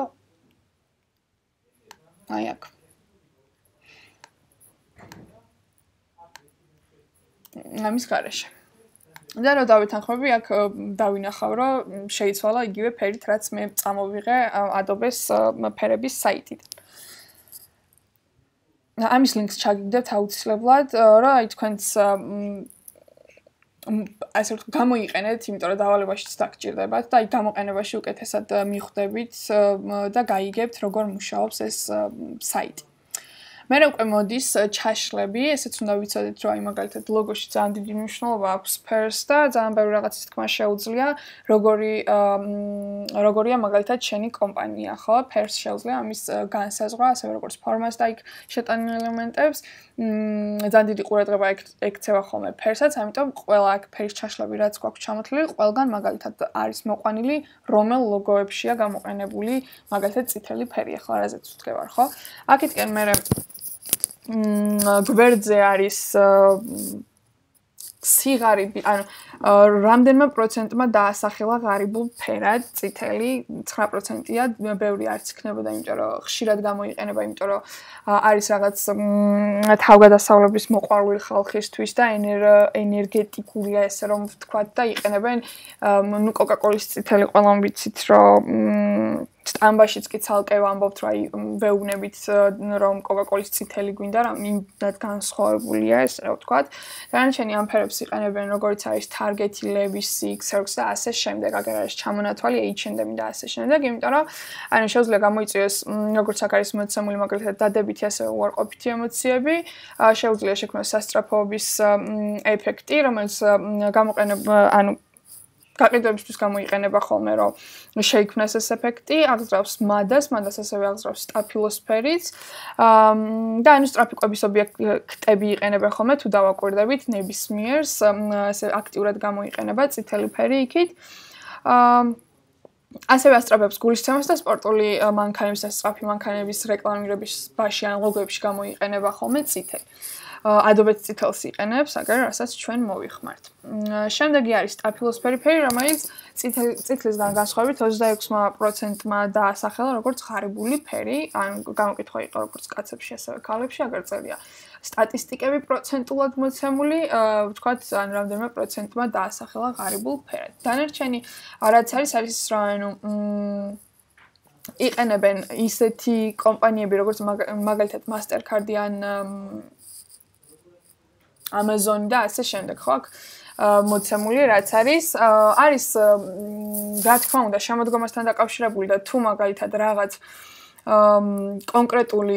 აი აქ. ამის გარეშე. და რა დავეთანხმები, აქ დავინახავ, რომ შეიცვალა იგივე ფერით, რაც მე წამოვიღე Adobe-ს ფერების საიტიდან. ამის ლინკს ჩაგიგდებთ აუცილებლად, რა აი თქვენს ასე ვთქვათ, გამოიყენეთ, იმიტომ რომ დავალებაშიც დაგჭირდებათ და აი გამოყენებაში უკეთესად მიხვდებით და გაიგებთ, როგორ მუშაობს ეს საიტი. მე უკვე მოდის ჩაშლები, ესეც უნდა ვიცოდეთ, რომ აი მაგალითად ლოგოში ძალიან დიდი მნიშვნელობა აქვს ფერს და ძალიან ბევრი რაღაცის თქმა შეუძლია, როგორი როგორია მაგალითად შენი კომპანია, ხო? ფერს შეუძლია ამის განსაზღვრა, ასევე როგორც ფორმას და იქ შეტანილ ელემენტებს. ძალიან დიდი ყურადღება ექცევა ხოლმე ფერსაც, ამიტომ ყველა აქ ფერის ჩაშლები რაც გვაქვს ჩამოთვლილი, ყველგან მაგალითად არის მოყვანილი, რომელ ლოგოებშია გამოყენებული მაგალითად წითელი ფერი, ახლა რაზეც ვთქვარ, ხო? აქეთკენ მე გვერდზე არის სიღარიბი, ანუ რამდენმა პროცენტმა დაასახელა ღარიბულ ფერად წითელი, ცხრა პროცენტია, ბევრი არც იქნებოდა, იმიტომ რომ ხშირად გამოიყენება, იმიტომ რომ არის რაღაც თავგადასავლების მოყვარული ხალხისთვის და ენერგეტიკულია ესე რომ ვთქვათ და იყენებენ ნუ Coca-Cola-ის წითელი ყველამ ვიცით, რომ სტამბაშიც კი ცალკე ვამბობთ, რომ აი ვეუბნებით რომ Coca-Cola-ის წითელი გვინდა, რა იმდათ განსხვავებულია ეს რა ვთქვათ. დანარჩენი ამ ფერებს იყენებენ როგორც არის Target-ი, Levi's-ი, Xerox და ასე შემდეგ, აგერ არის ჩამონათვალი H and M და ასე შემდეგ, იმიტომ რომ ანუ შეუძლია გამოიწვიოს როგორც აქ არის მოცემული მაგალითად დადებითი ასევე უარყოფითი ემოციები, შეუძლია შექმნას სასწრაფოების ეფექტი, რომელიც გამოყენება ანუ გაყიდვებისთვის გამოიყენება ხოლმე, რომ შეიქმნას ეს ეფექტი, აღძრავს მადას, მადას ასევე აღძრავს სტაფილოსფერიც. და ანუ სტრაფიკობის ობიექტები იყენებენ ხოლმე, თუ დავაკვირდებით ნებისმიერს, ასე აქტიურად გამოიყენება წითელი ფერი იქით. ასევე ასწრაფებს გულისცემას და სპორტული მანქანების და სწრაფი მანქანების რეკლამირებაში ან ლოგოებში გამოიყენება ხოლმე წითელი. Adobe წითელს იყენებს, აგერ რასაც ჩვენ მოვიხმართ. შემდეგი არის სტაფილოსფერი ფერი, რომელიც წითლისგან განსხვავებით ოცდაექვსი პროცენტმა დაასახელა როგორც ღარიბული ფერი, ან გამოკითხვა იყო როგორც კაცებში, ასევე ქალებში, აგერ წერია სტატისტიკები პროცენტულად მოცემული, ვთქვათ, ან რამდენიმე პროცენტმა დაასახელა ღარიბულ ფერად. დანარჩენი რაც არის, არის ის, რომ ანუ იყენებენ ისეთი კომპანიები, როგორც მაგალითად Mastercard-ი ან Amazon და ასე შემდეგ, ხო, აქ მოცემული რაც არის, არის რა თქმა უნდა შემოდგომასთან დაკავშირებული და თუ მაგალითად რაღაც კონკრეტული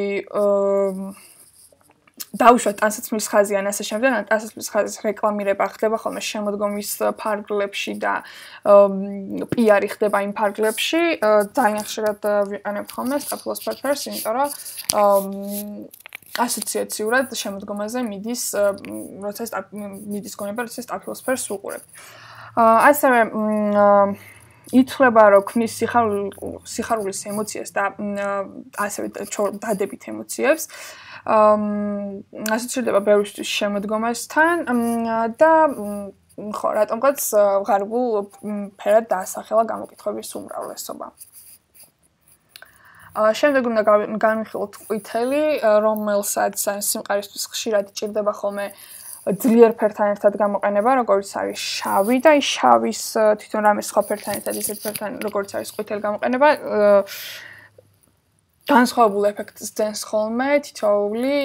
დაუშვათ ტანსაცმლის ხაზი ან ასე შემდეგ, ან ტანსაცმლის ხაზის რეკლამირება ხდება ხოლმე შემოდგომის ფარგლებში და პი არი ხდება იმ ფარგლებში, ძალიან ხშირად ვიყენებთ ხოლმე სტაფილოსფერ ფერს, იმიტომ რომ ასოციაციურად შემოდგომაზე მიდის, როცა მიდის გონება, როცა სტაფილოსფერს უყურებთ. ასევე ითვლება, რომ ქმნის სიხარულის ემოციას და ასევე დადებით ემოციებს. ასოცირდება ბევრისთვის შემოდგომასთან და ხო, რატომღაც ღარიბულ ფერად დაასახელა გამოკითხვების უმრავლესობა. შემდეგ უნდა განვიხილოთ ყვითელი, რომელსაც სიმყარისთვის ხშირად ჭირდება ხოლმე ძლიერ ფერთან ერთად გამოყენება, როგორც არის შავი და ის შავის თვითონ რამე სხვა ფერთან ერთად ისეთ ფერთან, როგორც არის ყვითელი გამოყენება, განსხვავებულ ეფექტს ძენს ხოლმე თითოეული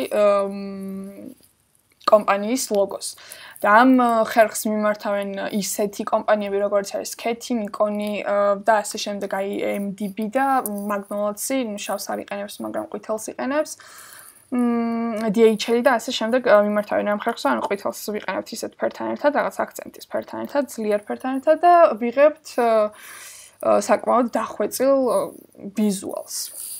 კომპანიის ლოგოს. და ამ ხერხს მიმართავენ ისეთი კომპანიები, როგორც არის Canon, Nikon და ასე შემდეგ, აი ემ დი ბი და McDonald's-ი, შავს არ იყენებს, მაგრამ ყვითელს იყენებს. დი ეიჩ ელ და ასე შემდეგ მიმართავენ ამ ხერხს, ანუ ყვითელს ვიყენებთ ისეთ ფერთან ერთად, რაღაც აქცენტის ფერთან ერთად, ძლიერ ფერთან ერთად და ვიღებთ საკმაოდ დახვეწილ ვიზუალს.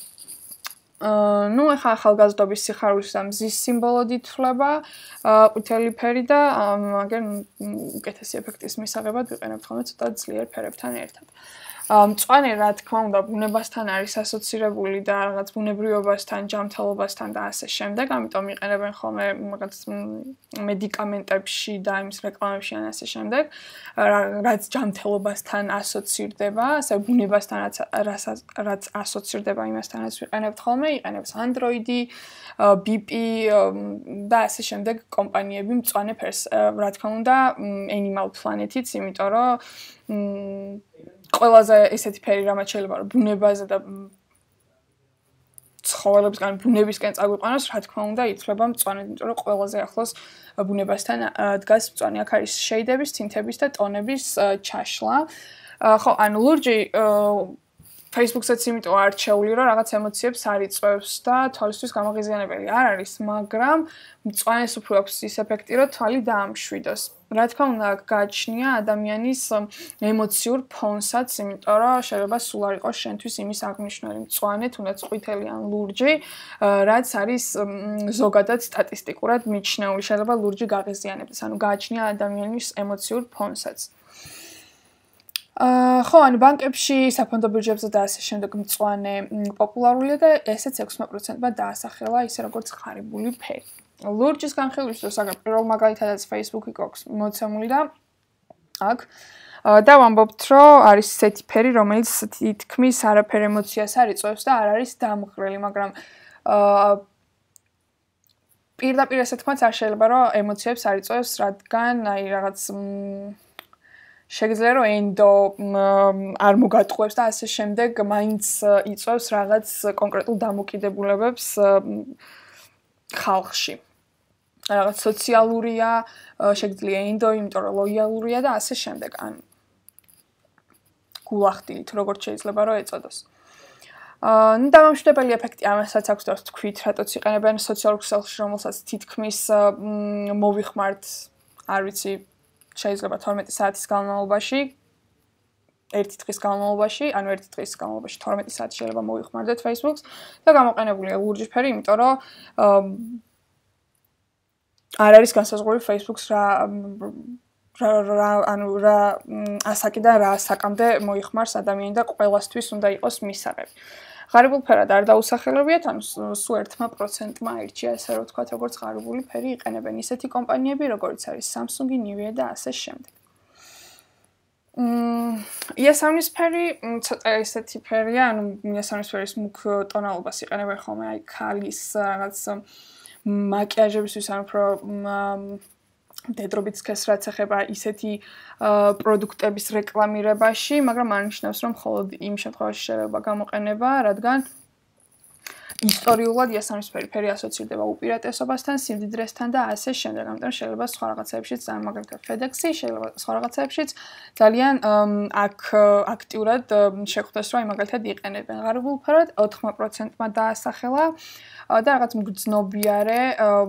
ნუ ახლა ახალგაზრდობის სიხარულის და მზის სიმბოლოდ ითვლება ყვითელი ფერი და მაგერ უკეთესი ეფექტის მისაღებად ვიყენებთ ხოლმე ცოტა ძლიერ ფერებთან ერთად. მწვანე რა თქმა უნდა ბუნებასთან არის ასოცირებული და რაღაც ბუნებრიობასთან, ჯანმრთელობასთან და ასე შემდეგ, ამიტომ იყენებენ ხოლმე რაღაც მედიკამენტებში და იმის რეკლამებში ან ასე შემდეგ, რაც ჯანმრთელობასთან ასოცირდება, ასე ბუნებასთანაც რაც ასოცირდება იმასთანაც ვიყენებთ ხოლმე, იყენებს Android-ი, ბი პი და ასე შემდეგ კომპანიები მწვანე ფერს. რა თქმა უნდა, Animal Planet-იც, იმიტომ რომ ყველაზე ესეთი ფერი რამაც შეიძლება რომ ბუნებაზე და ცხოველებსგან ბუნებისკენ წაგვიყვანოს, რა თქმა უნდა, ითვლება მწვანედ, იმიტომ რომ ყველაზე ახლოს ბუნებასთან დგას მწვანე. აქ არის შეიდების, თინთების და ტონების ჩაშლა. ხო, ანუ ლურჯი Facebook-საც იმიტომ არჩეული, რომ რაღაც ემოციებს არ იწვევს და თვალისთვის გამაღიზიანებელი არ არის, მაგრამ მწვანეს უფრო აქვს ის ეფექტი, რომ თვალი დაამშვიდოს. რა თქმა უნდა, აქ გააჩნია ადამიანის ემოციურ ფონსაც, იმიტომ რომ შეიძლება სულ არ იყოს შენთვის იმის აღნიშნული მწვანე, თუნდაც ყვითელი ან ლურჯი, რაც არის ზოგადად სტატისტიკურად მიჩნეული, შეიძლება ლურჯი გაღიზიანებდეს, ანუ გააჩნია ადამიანის ემოციურ ფონსაც. ხო, ანუ ბანკებში, საფონდო ბირჟებზე და ასე შემდეგ მწვანე პოპულარულია და ესეც ექვსმეტ პროცენტმა დაასახელა ისე როგორც ღარიბული ფერი. ლურჯის განხილვის დროს აგერ პირველ მაგალითადაც Facebook-ი გვაქვს მოცემული და აქ და ვამბობთ, რომ არის ესეთი ფერი, რომელიც თითქმის არაფერ ემოციას არ იწვევს და არ არის დამღრელი, მაგრამ პირდაპირ ესე თქვაც არ შეიძლება რომ ემოციებს არ იწვევს, რადგან აი რაღაც შეგიძლია რომ ენდო არ მოგატყუებს და ასე შემდეგ მაინც იწვევს რაღაც კონკრეტულ დამოკიდებულებებს ხალხში. რაღაც სოციალურია, შეგიძლია ენდო, იმიტომ რომ ლოიალურია და ასე შემდეგ. ან გულახდილით, როგორც შეიძლება რომ ეწოდოს. აა, ნუ დამამშვიდებელი ეფექტი ამასაც აქვს და თქვით, რატოც იყენებენ სოციალურ ქსელში, რომელსაც თითქმის მოვიხმართ, არ ვიცი, შეიძლება თორმეტი საათის განმავლობაში, ერთი დღის განმავლობაში, ანუ ერთი დღის განმავლობაში თორმეტი საათი შეიძლება მოვიხმარდეთ Facebook-ს და გამოყენებულია ლურჯი ფერი, იმიტომ რომ არ არის განსაზღვრული Facebook-ს რა რა ანუ რა ასაკიდან რა ასაკამდე მოიხმარს ადამიანი და ყველასთვის უნდა იყოს მისაღები. ღარიბულ ფერად არ დაუსახელებიათ, ანუ სულ ერთმა პროცენტმა აირჩია, ესე რომ ვთქვათ, როგორც ღარიბული ფერი იყენებენ ისეთი კომპანიები, როგორც არის Samsung-ი, Nivea და ასე შემდეგ. მმ, იასამნის ფერი ცოტა ესეთი ფერია, ანუ იასამნის ფერის მუქ ტონალობას იყენებენ ხოლმე აი ქალის რაღაც მაკიაჟებისთვის, ან უფრო დედრობით სქესს რაც ეხება ისეთი პროდუქტების რეკლამირებაში, მაგრამ არ ნიშნავს, რომ მხოლოდ იმ შემთხვევაში შეიძლება გამოყენება, რადგან ისტორიულად იასამნის ფერი ასოცირდება უპირატესობასთან, სიმდიდრესთან და ასე შემდეგ. ამიტომ შეიძლება სხვა რაღაცებშიც, ან მაგალითად FedEx-ი, შეიძლება სხვა რაღაცებშიც ძალიან აქ აქტიურად შეხვდეს, რომ მაგალითად იყენებენ. ღარიბულ ფერად ოთხმეტ პროცენტმა დაასახელა და რაღაც მგრძნობიარე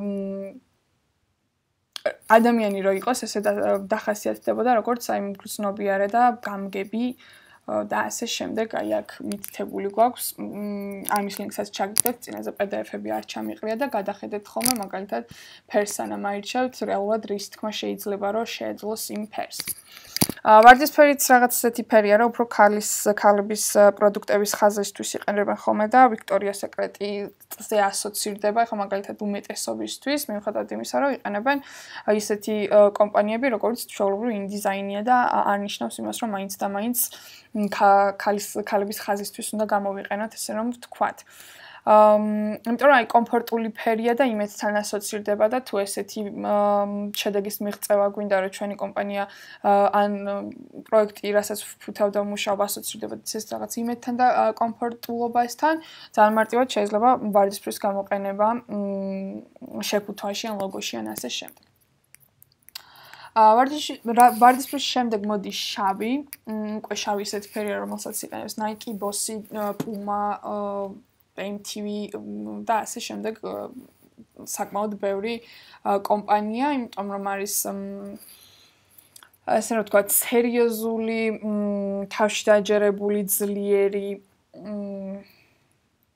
ადამიანი რო იყოს, ესე დახასიათდებოდა, როგორც აი მგრძნობიარე და გამგები და ასე შემდეგ, აი აქ მითითებული გვაქვს, ამის ლინკსაც ჩაგიგდებთ, წინაზე პი დი ეფ-ები არ ჩამიყრია და გადახედეთ ხოლმე, მაგალითად, ფერს სანამ აირჩევთ, რეალურად რის თქმა შეიძლება, რომ შეეძლოს იმ ფერს. ვარდისფერიც რაღაც ესეთი ფერია, რომ უფრო ქალის ქალების პროდუქტების ხაზისთვის იყენებენ ხოლმე და Victoria's Secret-ზე ასოცირდება, ხო მაგალითად უმეტესობისთვის, მიუხედავად იმისა, რომ იყენებენ ისეთი კომპანიები, როგორც ჩვეულებრივ InDesign-ია და არ ნიშნავს იმას, რომ მაინც და მაინც ქალის ქალების ხაზისთვის უნდა გამოვიყენოთ, ესე რომ ვთქვათ. იმიტომ რომ აი კომფორტული ფერია და იმედთან ასოცირდება და თუ ესეთი შედეგის მიღწევა გვინდა რომ ჩვენი კომპანია ან პროექტი, რასაც ვფუთავ და ვმუშაობ, ასოცირდება ეს რაღაც იმედთან და კომფორტულობასთან, ძალიან მარტივად შეიძლება ვარდისფრის გამოყენება შეფუთვაში ან ლოგოში ან ასე შემდეგ. ვარდისფრის შემდეგ მოდის შავი, უკვე შავი ესეთი ფერია, რომელსაც იყენებს Nike, Bossy, Puma, ემ თი ვი და ასე შემდეგ საკმაოდ ბევრი კომპანია, იმიტომ რომ არის ასე რომ ვთქვათ, სერიოზული, თავში დაჯერებული, ძლიერი,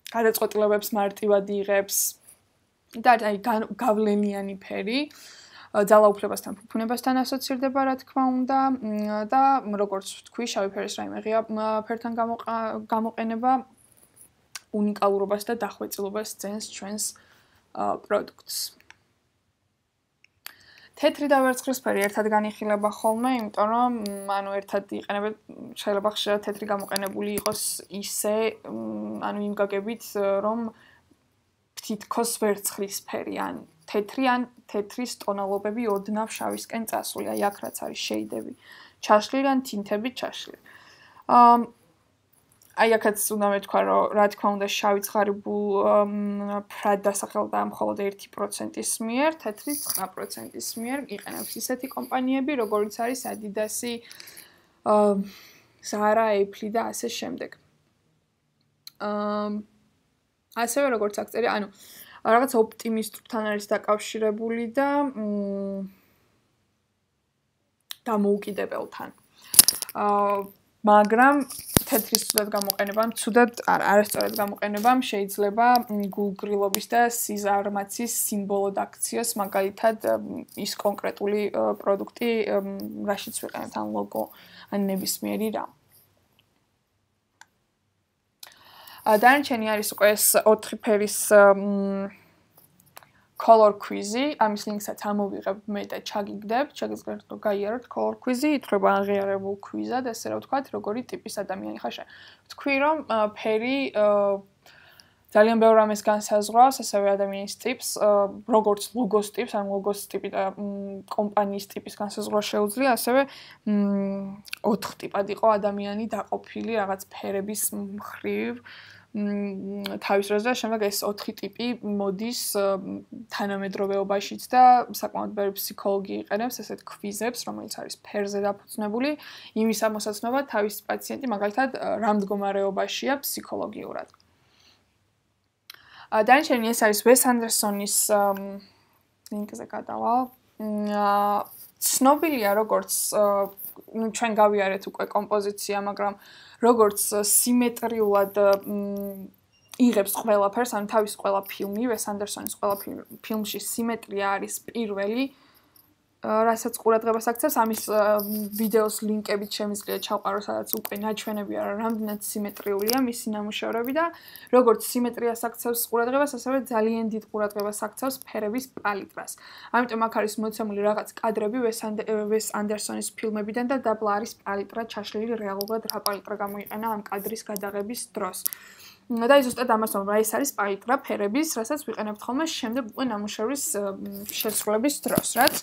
გადაწყვეტილებებს მარტივად იღებს და აი გავლენიანი ფერი. ძალაუფლებასთან, ფუფუნებასთან ასოცირდება, რა თქმა უნდა, და როგორც ვთქვი, შავი ფერის რაიმე ღია ფერთან გამოყენება უნიკალურობას და დახვეწილობას ძენს ჩვენს პროდუქტს. თეთრი და ვერცხლისფერი ერთად განიხილება ხოლმე, იმიტომ რომ ანუ ერთად იყენებენ, შეიძლება ხშირად თეთრი გამოყენებული იყოს ისე, ანუ იმ გაგებით, რომ თითქოს ვერცხლისფერი ან თეთრი ან თეთრის ტონალობები ოდნავ შავისკენ წასული, აი აქ რაც არის შეიდები ჩაშლილი ან თინთები ჩაშლილი. აი აქაც უნდა მეთქვა, რომ რა თქმა უნდა შავი ცხარებულ ფრად დასახელდა მხოლოდ ერთი პროცენტის მიერ, თეთრი ცხრა პროცენტის მიერ იყენებს ისეთი კომპანიები, როგორიც არის Adidas-ი, Zara, Apple და ასე შემდეგ. ასევე როგორც აქ წერია, ანუ რაღაც ოპტიმისტურთან არის დაკავშირებული და დამოუკიდებელთან. მაგრამ თეთრის ცუდად გამოყენებამ, ცუდად არასწორად გამოყენებამ შეიძლება გულგრილობის და სიზარმაცის სიმბოლოდ აქციოს, მაგალითად ის კონკრეტული პროდუქტი, რაშიც ვიყენებთ, ან ლოგო, ან ნებისმიერი რამ. დანარჩენი არის უკვე ეს ოთხი ფერის color quiz-ი, ამის ლინკსაც ამოვიღებ მე და ჩაგიგდებ, ჩაგიზღერთ რომ გაიაროთ color quiz-ი, ითვლება აღიარებულ quiz-ად, ესე რა ვთქვათ, როგორი ტიპის ადამიანი ხარ შენ. ვთქვი რომ ფერი ძალიან ბევრ რამეს განსაზღვრავს, ასევე ადამიანის ტიპს, როგორც ლოგოს ტიპს, ან ლოგოს ტიპი და კომპანიის ტიპის განსაზღვრა შეუძლია, ასევე ოთხ ტიპად იყო ადამიანი დაყოფილი რაღაც ფერების მხრივ. თავის დროზე და შემდეგ ეს ოთხი ტიპი მოდის თანამედროვეობაშიც და საკმაოდ ბევრი ფსიქოლოგი იყენებს ესეთ კვიზებს, რომელიც არის ფერზე დაფუძნებული, იმის ამოსაცნობად თავის პაციენტი მაგალითად რა მდგომარეობაშია ფსიქოლოგიურად. დანარჩენი ეს არის Wes Anderson-ის ლინკზე გადავალ. ცნობილია როგორც ну ჩვენ გავიარეთ უკვე კომპოზიცია, მაგრამ როგორც სიმეტრიულად იღებს ყველაფერს, ან თავის ყველა ფილმი, Wes Anderson-ის ყველა ფილმში სიმეტრია არის პირველი, რასაც ყურადღებას აქცევს, ამის ვიდეოს ლინკებით შემიძლია ჩავყარო, სადაც უკვე ნაჩვენებია, რამდენად სიმეტრიულია მისი ნამუშევრები და როგორც სიმეტრიას აქცევს ყურადღებას, ასევე ძალიან დიდ ყურადღებას აქცევს ფერების პალიტრას. ამიტომ აქ არის მოცემული რაღაც კადრები Wes Anderson-ის ფილმებიდან და დაბლა არის პალიტრა ჩაშლილი რეალურად რა პალიტრა გამოიყენა ამ კადრის გადაღების დროს. და ზუსტად ამას ვამბობ, ეს არის პალიტრა ფერების, რასაც ვიყენებთ ხოლმე შემდეგ უკვე ნამუშევრის შესრულების დროს, რაც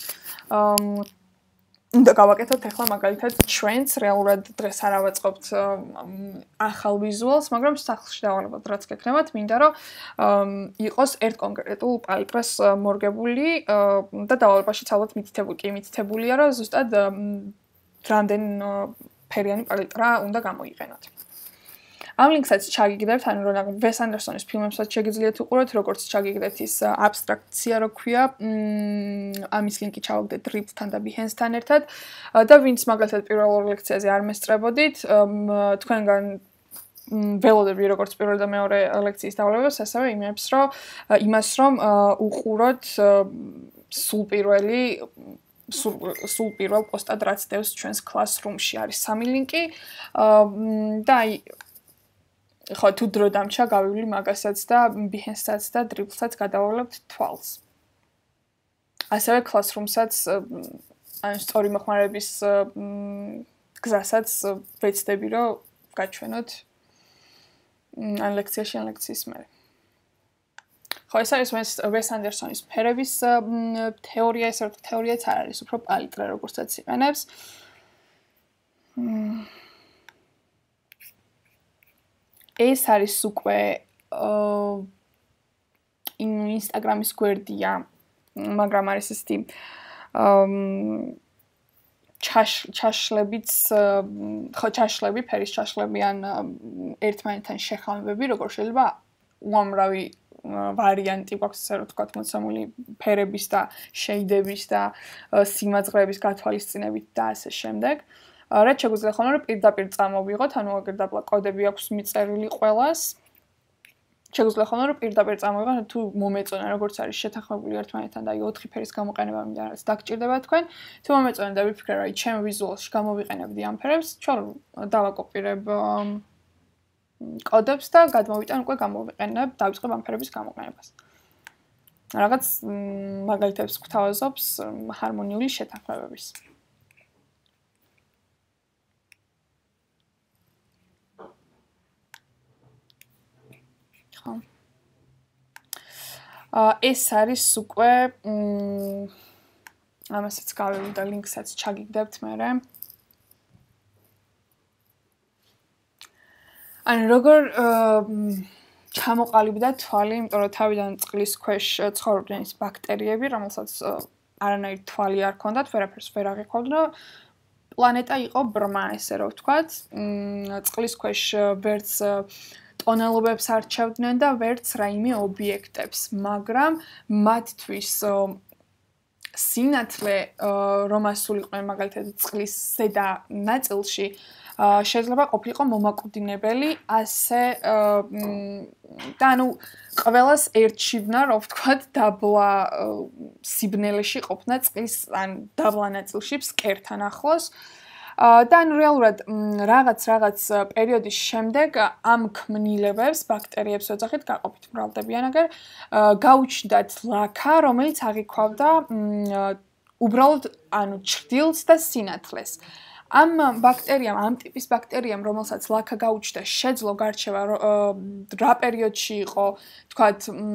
უნდა გავაკეთოთ ახლა მაგალითად ჩვენც რეალურად დღეს არ ავაწყობთ ახალ ვიზუალს, მაგრამ სახლში დავალებოთ რაც გექნებათ, მინდა რომ იყოს ერთ კონკრეტულ პალიტრას მორგებული და დავალებაშიც ალბათ მითითებული, კი მითითებულია, რომ ზუსტად რამდენ ფერიანი პალიტრა უნდა გამოიყენოთ. ამ ლინკსაც ჩაგიგდებთ, ანუ რომ Wes Anderson-ის ფილმებსაც შეგიძლიათ უყუროთ, როგორც ჩაგიგდებთ ის აბსტრაქცია რო ქვია, ამის ლინკი ჩავაგდეთ Drift-თან და Behance-თან ერთად და ვინც მაგალითად პირველ ორ ლექციაზე არ მესწრებოდით, თქვენგან ველოდები როგორც პირველ და მეორე ლექციის დავლებას, ასევე იმებს, რომ იმას რომ უყუროთ სულ პირველი სულ პირველ პოსტად რაც დევს ჩვენს Classroom-ში არის სამი ლინკი და აი ხო თუ დრო დამჩა გავივლი მაგასაც და Behance-საც და Drift-საც გადავავლებთ თვალს. ასევე Classroom-საც ან სწორი მოხმარების გზასაც ვეცდები რომ გაჩვენოთ ან ლექციაში ან ლექციის მერე. ხო ეს არის Wes Anderson-ის ფერების თეორია, ეს ერთ თეორიაც არ არის, უფრო პალიტრა როგორცაც იყენებს. ეს არის უკვე Instagram-ის გვერდია, მაგრამ არის ესეთი ჩაშლებიც, ხო ჩაშლები, ფერის ჩაშლები ან ერთმანეთთან შეხამებები, როგორ შეიძლება უამრავი ვარიანტი გვაქვს, ასე რომ ვთქვათ, მოცემული ფერების და შეიდების და სიმაძღვრების გათვალისწინებით და ასე შემდეგ. რაც შეგვიძლია ხოლმე რომ პირდაპირ წამოვიღოთ, ანუ აგერ დაბლა კოდები აქვს მიწერილი ყველას. შეგვიძლია ხოლმე რომ პირდაპირ წამოიღო თუ მომეწონა როგორც არის შეთანხმებული ერთმანეთთან და აი ოთხი ფერის გამოყენება მინდა რაც დაგჭირდება თქვენ თუ მომეწონა და ვიფიქრე რომ აი ჩემ ვიზუალში გამოვიყენებდი ამ ფერებს ჩვენ დავაკოპირებ კოდებს და გადმოვიტან უკვე გამოვიყენებ დავიწყებ ამ ფერების გამოყენებას რაღაც მაგალითებს გვთავაზობს ჰარმონიული შეთანხმებების ხო ეს არის უკვე ამასაც გავევი და ლინკსაც ჩაგიგდებთ მერე ანუ როგორ ჩამოყალიბდა თვალი, იმიტომ რომ თავიდან წყლის ქვეშ ცხოვრობდნენ ის ბაქტერიები, რომელსაც არანაირი თვალი არ ჰქონდათ, ვერაფერს ვერ აღიქვავდნენ. პლანეტა იყო ბრმა, ესე რომ ვთქვათ. წყლის ქვეშ ვერც ტონალობებს არჩევდნენ და ვერც რაიმე ობიექტებს, მაგრამ მათთვის სინათლე რომ ასულიყვნენ მაგალითად წყლის ზედა ნაწილში შეიძლება ყოფილიყო მომაკვდინებელი, ასე და ანუ ყველას ერჩივნა, რომ ვთქვათ, დაბლა სიბნელეში ყოფნა წყლის ან დაბლა ნაწილში ფსკერთან ახლოს. და ანუ რეალურად რაღაც რაღაც პერიოდის შემდეგ ამ ქმნილებებს, ბაქტერიებს ოძახით გაყოფით მრავლდებიან, აგერ გაუჩნდათ ლაქა, რომელიც აღიქვავდა უბრალოდ ანუ ჩრდილს და სინათლეს. ამ ბაქტერიამ, ამ ტიპის ბაქტერიამ, რომელსაც ლაქა გაუჩნდა, შეძლო გარჩევა რა პერიოდში იყო, თქვათ,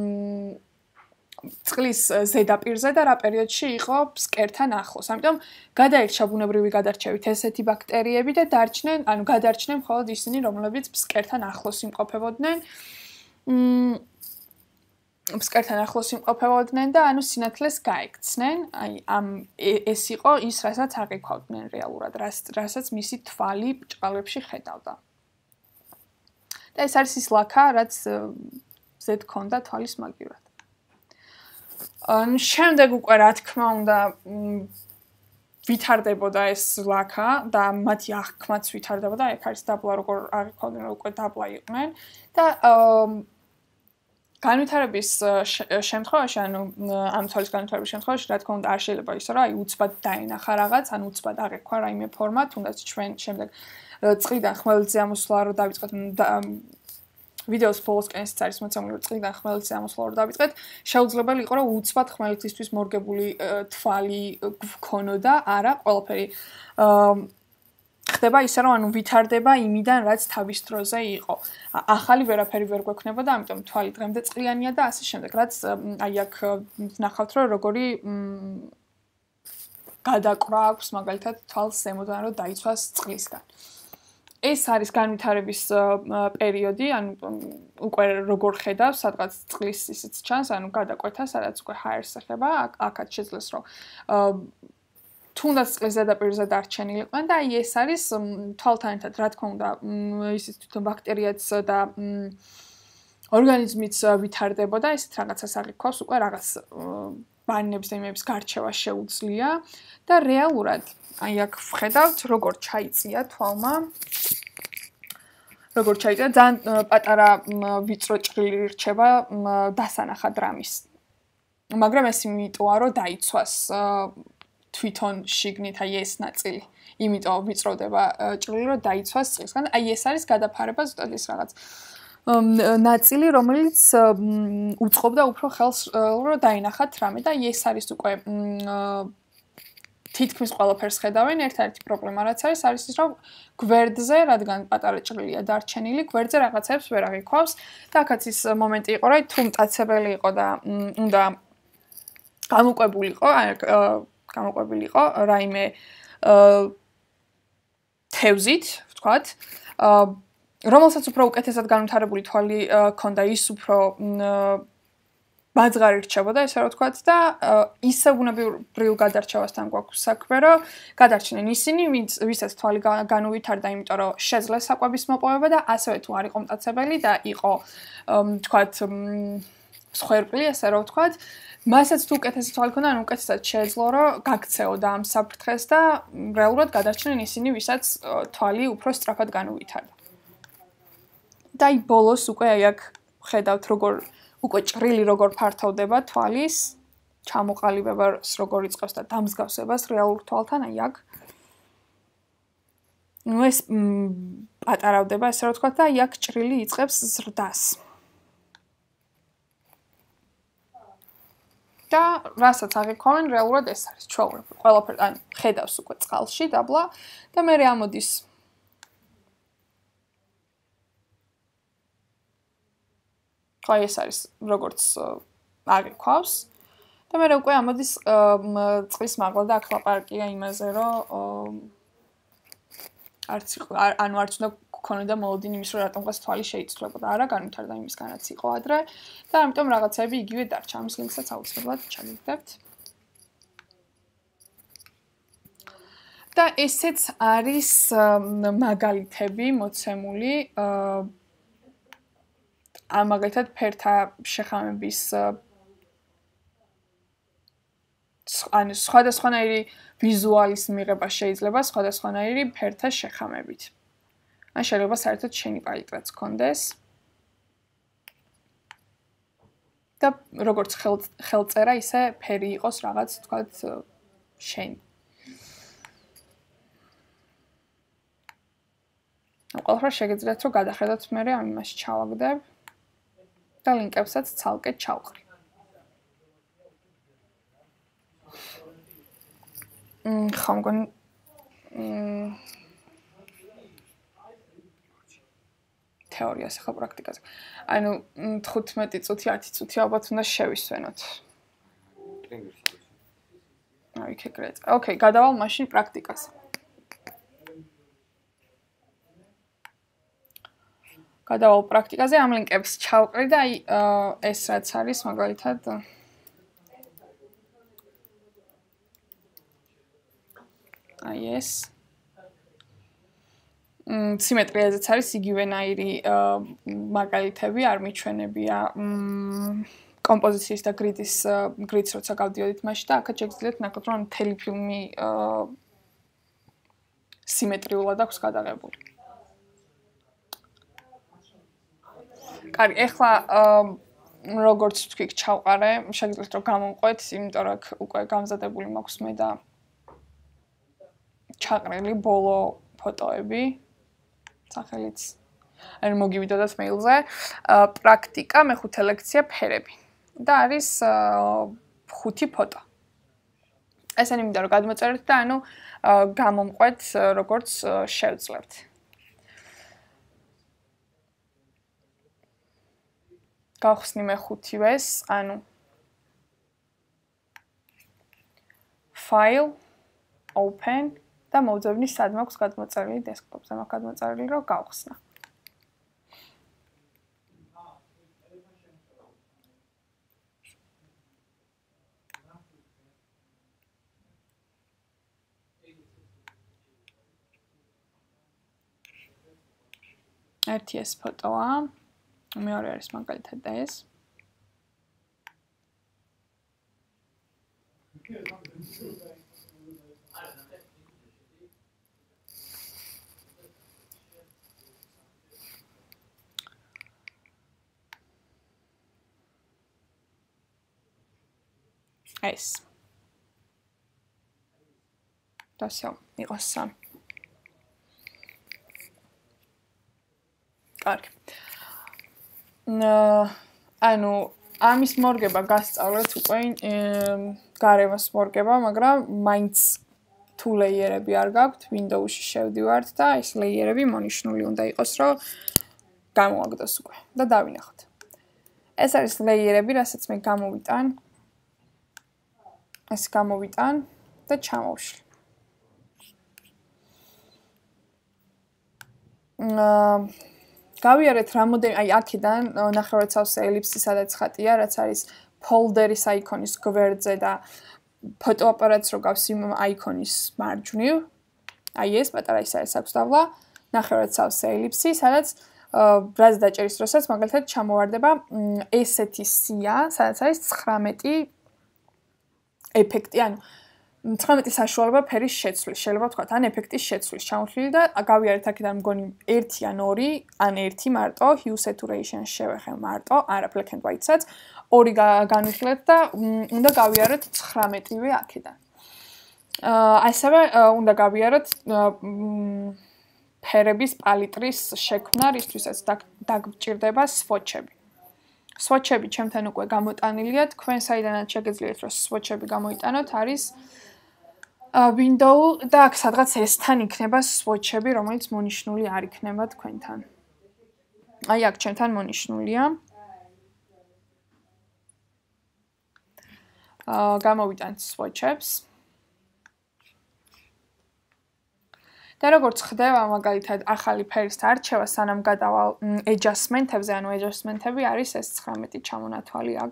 წყლის ზედაპირზე და რა პერიოდში იყო ფსკერთან ახლოს. ამიტომ გადაირჩა ბუნებრივი გადარჩევით ესეთი ბაქტერიები და დარჩნენ, ანუ გადარჩნენ მხოლოდ ისინი, რომლებიც ფსკერთან ახლოს იმყოფებოდნენ. ფსკერთან ახლოს იმყოფებოდნენ და ანუ სინათლეს გაექცნენ. აი ამ ეს იყო ის, რასაც აღიქვავდნენ რეალურად, რასაც მისი თვალი ბრჭყალებში ხედავდა. და ეს არის ის ლაქა, რაც ზედ ჰქონდა თვალის მაგივრად. შემდეგ უკვე რა თქმა უნდა ვითარდებოდა ეს ლაქა და მათი აღქმაც ვითარდებოდა, ეგ არის დაბლა როგორ აღიქვავდნენ, უკვე დაბლა იყვნენ და განვითარების შემთხვევაში, ანუ ამ თვალის განვითარების შემთხვევაში, რა თქმა უნდა, არ შეიძლება ისე რომ აი უცბად დაენახა რაღაც, ან უცბად აღიქვა რაიმე ფორმა, თუნდაც ჩვენ შემდეგ წყლიდან ხმელეთზე ამოსვლა რო დავიწყეთ ვიდეოს ბოლოსკენ ისიც არის მოცემული, რომ წყლიდან ხმელეთზე ამოსვლა რო დავიწყეთ, შეუძლებელი იყო რომ უცბად ხმელეთისთვის მორგებული თვალი გქონოდა, არა, ყველაფერი ხდება ისე რომ ანუ ვითარდება იმიდან რაც თავის დროზე იყო. ახალი ვერაფერი ვერ გვექნებოდა, ამიტომ თვალი დღემდე წყლიანია და ასე შემდეგ, რაც აი აქ ნახავთ რომ როგორი გადაკვრა აქვს მაგალითად თვალს ზემოდან რომ დაიცვას წყლისგან. ეს არის განვითარების პერიოდი, ანუ უკვე როგორ ხედავს, სადღაც წყლის ისიც ჩანს, ანუ გადაკვეთა, სადაც უკვე ჰაერს ეხება, აქაც შეძლეს რომ თუნდაც წყლის ზედაპირზე დარჩენილიყვნენ და აი ეს არის თვალთან ერთად, რა თქმა უნდა, ისიც თვითონ ბაქტერიაც და ორგანიზმიც ვითარდებოდა, ესეთ რაღაცას აღიქვავს, უკვე რაღაც ბანინების და იმების გარჩევა შეუძლია და რეალურად აი აქ ვხედავთ, როგორ ჩაიწია თვალმა. როგორ ჩაიწია, ძალიან პატარა ვიწრო ჭრილი რჩება დასანახად რამის. მაგრამ ეს იმიტოა, რომ დაიცვას თვითონ შიგნით აი ეს ნაწილი. იმიტომ ვიწროვდება ჭრილი, რომ დაიცვას წყლისგან. აი ეს არის გადაფარება ზუსტად ის რაღაც ნაწილი, რომელიც უწყობდა უფრო ხელს, რომ დაინახათ რამე და ეს არის უკვე თითქმის ყველაფერს ხედავენ, ერთ-ერთი პრობლემა რაც არის, არის ის, რომ გვერდზე, რადგან პატარა ჭრილია დარჩენილი, გვერდზე რაღაცებს ვერ აღიქვავს და აქაც ის მომენტი იყო, რომ თუ მტაცებელი იყო და უნდა გამოყვებულიყო, აი გამოყვებულიყო რაიმე თევზით, ვთქვათ, რომელსაც უფრო უკეთესად განვითარებული თვალი ჰქონდა, ის უფრო მაძღარი რჩებოდა, ესე რომ ვთქვათ და ისე ბუნებრივ გადარჩევასთან გვაქვს საქმე, რომ გადარჩნენ ისინი, ვისაც თვალი განუვითარდა, იმიტომ რომ შეძლეს საკვების მოპოვება და ასევე თუ არ იყო მტაცებელი და იყო, ვთქვათ, მსხვერპლი, ესე რომ ვთქვათ, მასაც თუ უკეთესი თვალი ჰქონდა, ან უკეთესად შეეძლო, რომ გაქცეოდა ამ საფრთხეს და რეალურად გადარჩნენ ისინი, ვისაც თვალი უფრო სწრაფად განუვითარდა. და აი ბოლოს უკვე აი აქ ხედავთ როგორ უკვე ჭრილი როგორ ფართოვდება თვალის ჩამოყალიბებას როგორ იწყებს და დამსგავსებას რეალურ თვალთან აი აქ ну ეს პატარავდება ესე რომ ვთქვა და აი აქ ჭრილი იწყებს ზრდას და რასაც აღიქოვენ რეალურად ეს არის ჩვეულებრივ ყველაფერი ან ხედავს უკვე წყალში დაბლა და მე ამოდის აი ეს არის როგორც აღიქვავს და მე უკვე ამოდის წყლის მაღლა და აქ ლაპარაკია იმაზე რომ არც ანუ არც უნდა გქონოდა მოლოდინი იმის რომ რატომღაც თვალი შეიცვლებოდა არა განვითარდა იმისგანაც იყო ადრე და ამიტომ რაღაცები იგივე დარჩა ამის ლინკსაც აუცილებლად ჩაგიგდებთ და ესეც არის მაგალითები მოცემული ამ მაგალითად ფერთა შეხამების ანუ სხვადასხვანაირი ვიზუალის მიღება შეიძლება სხვადასხვანაირი ფერთა შეხამებით. ან შეიძლება საერთოდ შენი პალიტრაც გქონდეს. და როგორც ხელწერა, ისე ფერი იყოს რაღაც, თქვათ, შენი. ყველაფერს შეგეძლოთ რომ გადახედოთ მე ამ იმაში ჩავაგდებ და ლინკებსაც ცალკე ჩავყრი. მ ხო მგონი თეორიას ახლა პრაქტიკაზე. ანუ თხუთმეტი წუთი, ათი წუთი ალბათ უნდა შევისვენოთ. აი, ეგრეთ. ოკეი, გადავალ მაშინ პრაქტიკაზე. გადავალ პრაქტიკაზე, ამ ლინკებს ჩავყრი და აი ეს რაც არის მაგალითად აი ეს სიმეტრიაზეც არის იგივენაირი მაგალითები, არ მიჩვენებია კომპოზიციის და გრიდის გრიდს როცა გავდიოდით მაშინ და აქაც შეგიძლიათ ნახოთ რომ მთელი ფილმი სიმეტრიულად აქვს გადაღებული. კარგი, ეხლა როგორც თქვი, ჩავყარე, შეგიძლიათ რომ გამომყვეთ, იმიტომ რომ უკვე გამზადებული მაქვს მე და ჩაყრილი ბოლო ფოტოები. სახელიც ანუ მოგივიდოდათ მეილზე. პრაქტიკა, მეხუთე ლექცია ფერები. და არის ხუთი ფოტო. ესენი მინდა რომ გადმოწერეთ და ანუ გამომყვეთ როგორც შევძლებთ. გავხსნი მე ხუთივეს, ანუ file open და მოვძებნი სად მაქვს გადმოწერილი დესკტოპზე მაქვს გადმოწერილი რომ გავხსნა. ერთი ეს ფოტოა. მეორე არის მაგალითად და ეს. ეს. და всё, იყოს სამი. კარგი. ანუ ამის მორგება გასწავლეთ უკვე გარემოს მორგება, მაგრამ მაინც თუ ლეიერები არ გაქვთ, Windows-ში შევდივართ და ეს ლეიერები მონიშნული უნდა იყოს, რომ გამოვაგდოს უკვე და დავინახოთ. ეს არის ლეიერები, რასაც მე გამოვიტან. ეს გამოვიტან და ჩამოვშლი. აა გავიარეთ რამოდენ აი აქედან ნახევარად სავსე ელიფსი სადაც ხატია, რაც არის ფოლდერის აიკონის გვერდზე და ფოტოაპარატს რო გავს იმ აიკონის მარჯვნივ. აი ეს პატარა ის არის აქვს დავლა, ნახევარად სავსე ელიფსი, სადაც ბრაზ დაჭერის დროსაც მაგალითად ჩამოვარდება ესეთი სია, სადაც არის ცხრამეტი ეფექტი, ანუ ცხრამეტი საშუალება ფერის შეცვლის, შეიძლება ვთქვათ, ან ეფექტის შეცვლის ჩამოთვლილი და გავიარეთ აქედან მგონი ერთი ან ორი, ან ერთი მარტო hue saturation-ს შევეხე მარტო, არა black and white-საც, ორი განვიხილეთ და უნდა გავიარეთ ცხრამეტივე აქედან. ასევე უნდა გავიაროთ ფერების პალიტრის შექმნა, რისთვისაც დაგჭირდება swatch-ები. Swatch-ები ჩემთან უკვე გამოტანილია, თქვენ საიდანაც შეგეძლიათ რომ swatch-ები გამოიტანოთ, არის window და აქ სადღაც S-თან იქნება swatch-ები, რომელიც მონიშნული არ იქნება თქვენთან. აი აქ ჩემთან მონიშნულია. აა გამოვიტანთ swatch-ებს. და როგორც ხდება მაგალითად ახალი ფერის არჩევა სანამ გადავალ adjustment-ებზე, ანუ adjustment-ები არის ეს ცხრამეტი ჩამონათვალი აქ.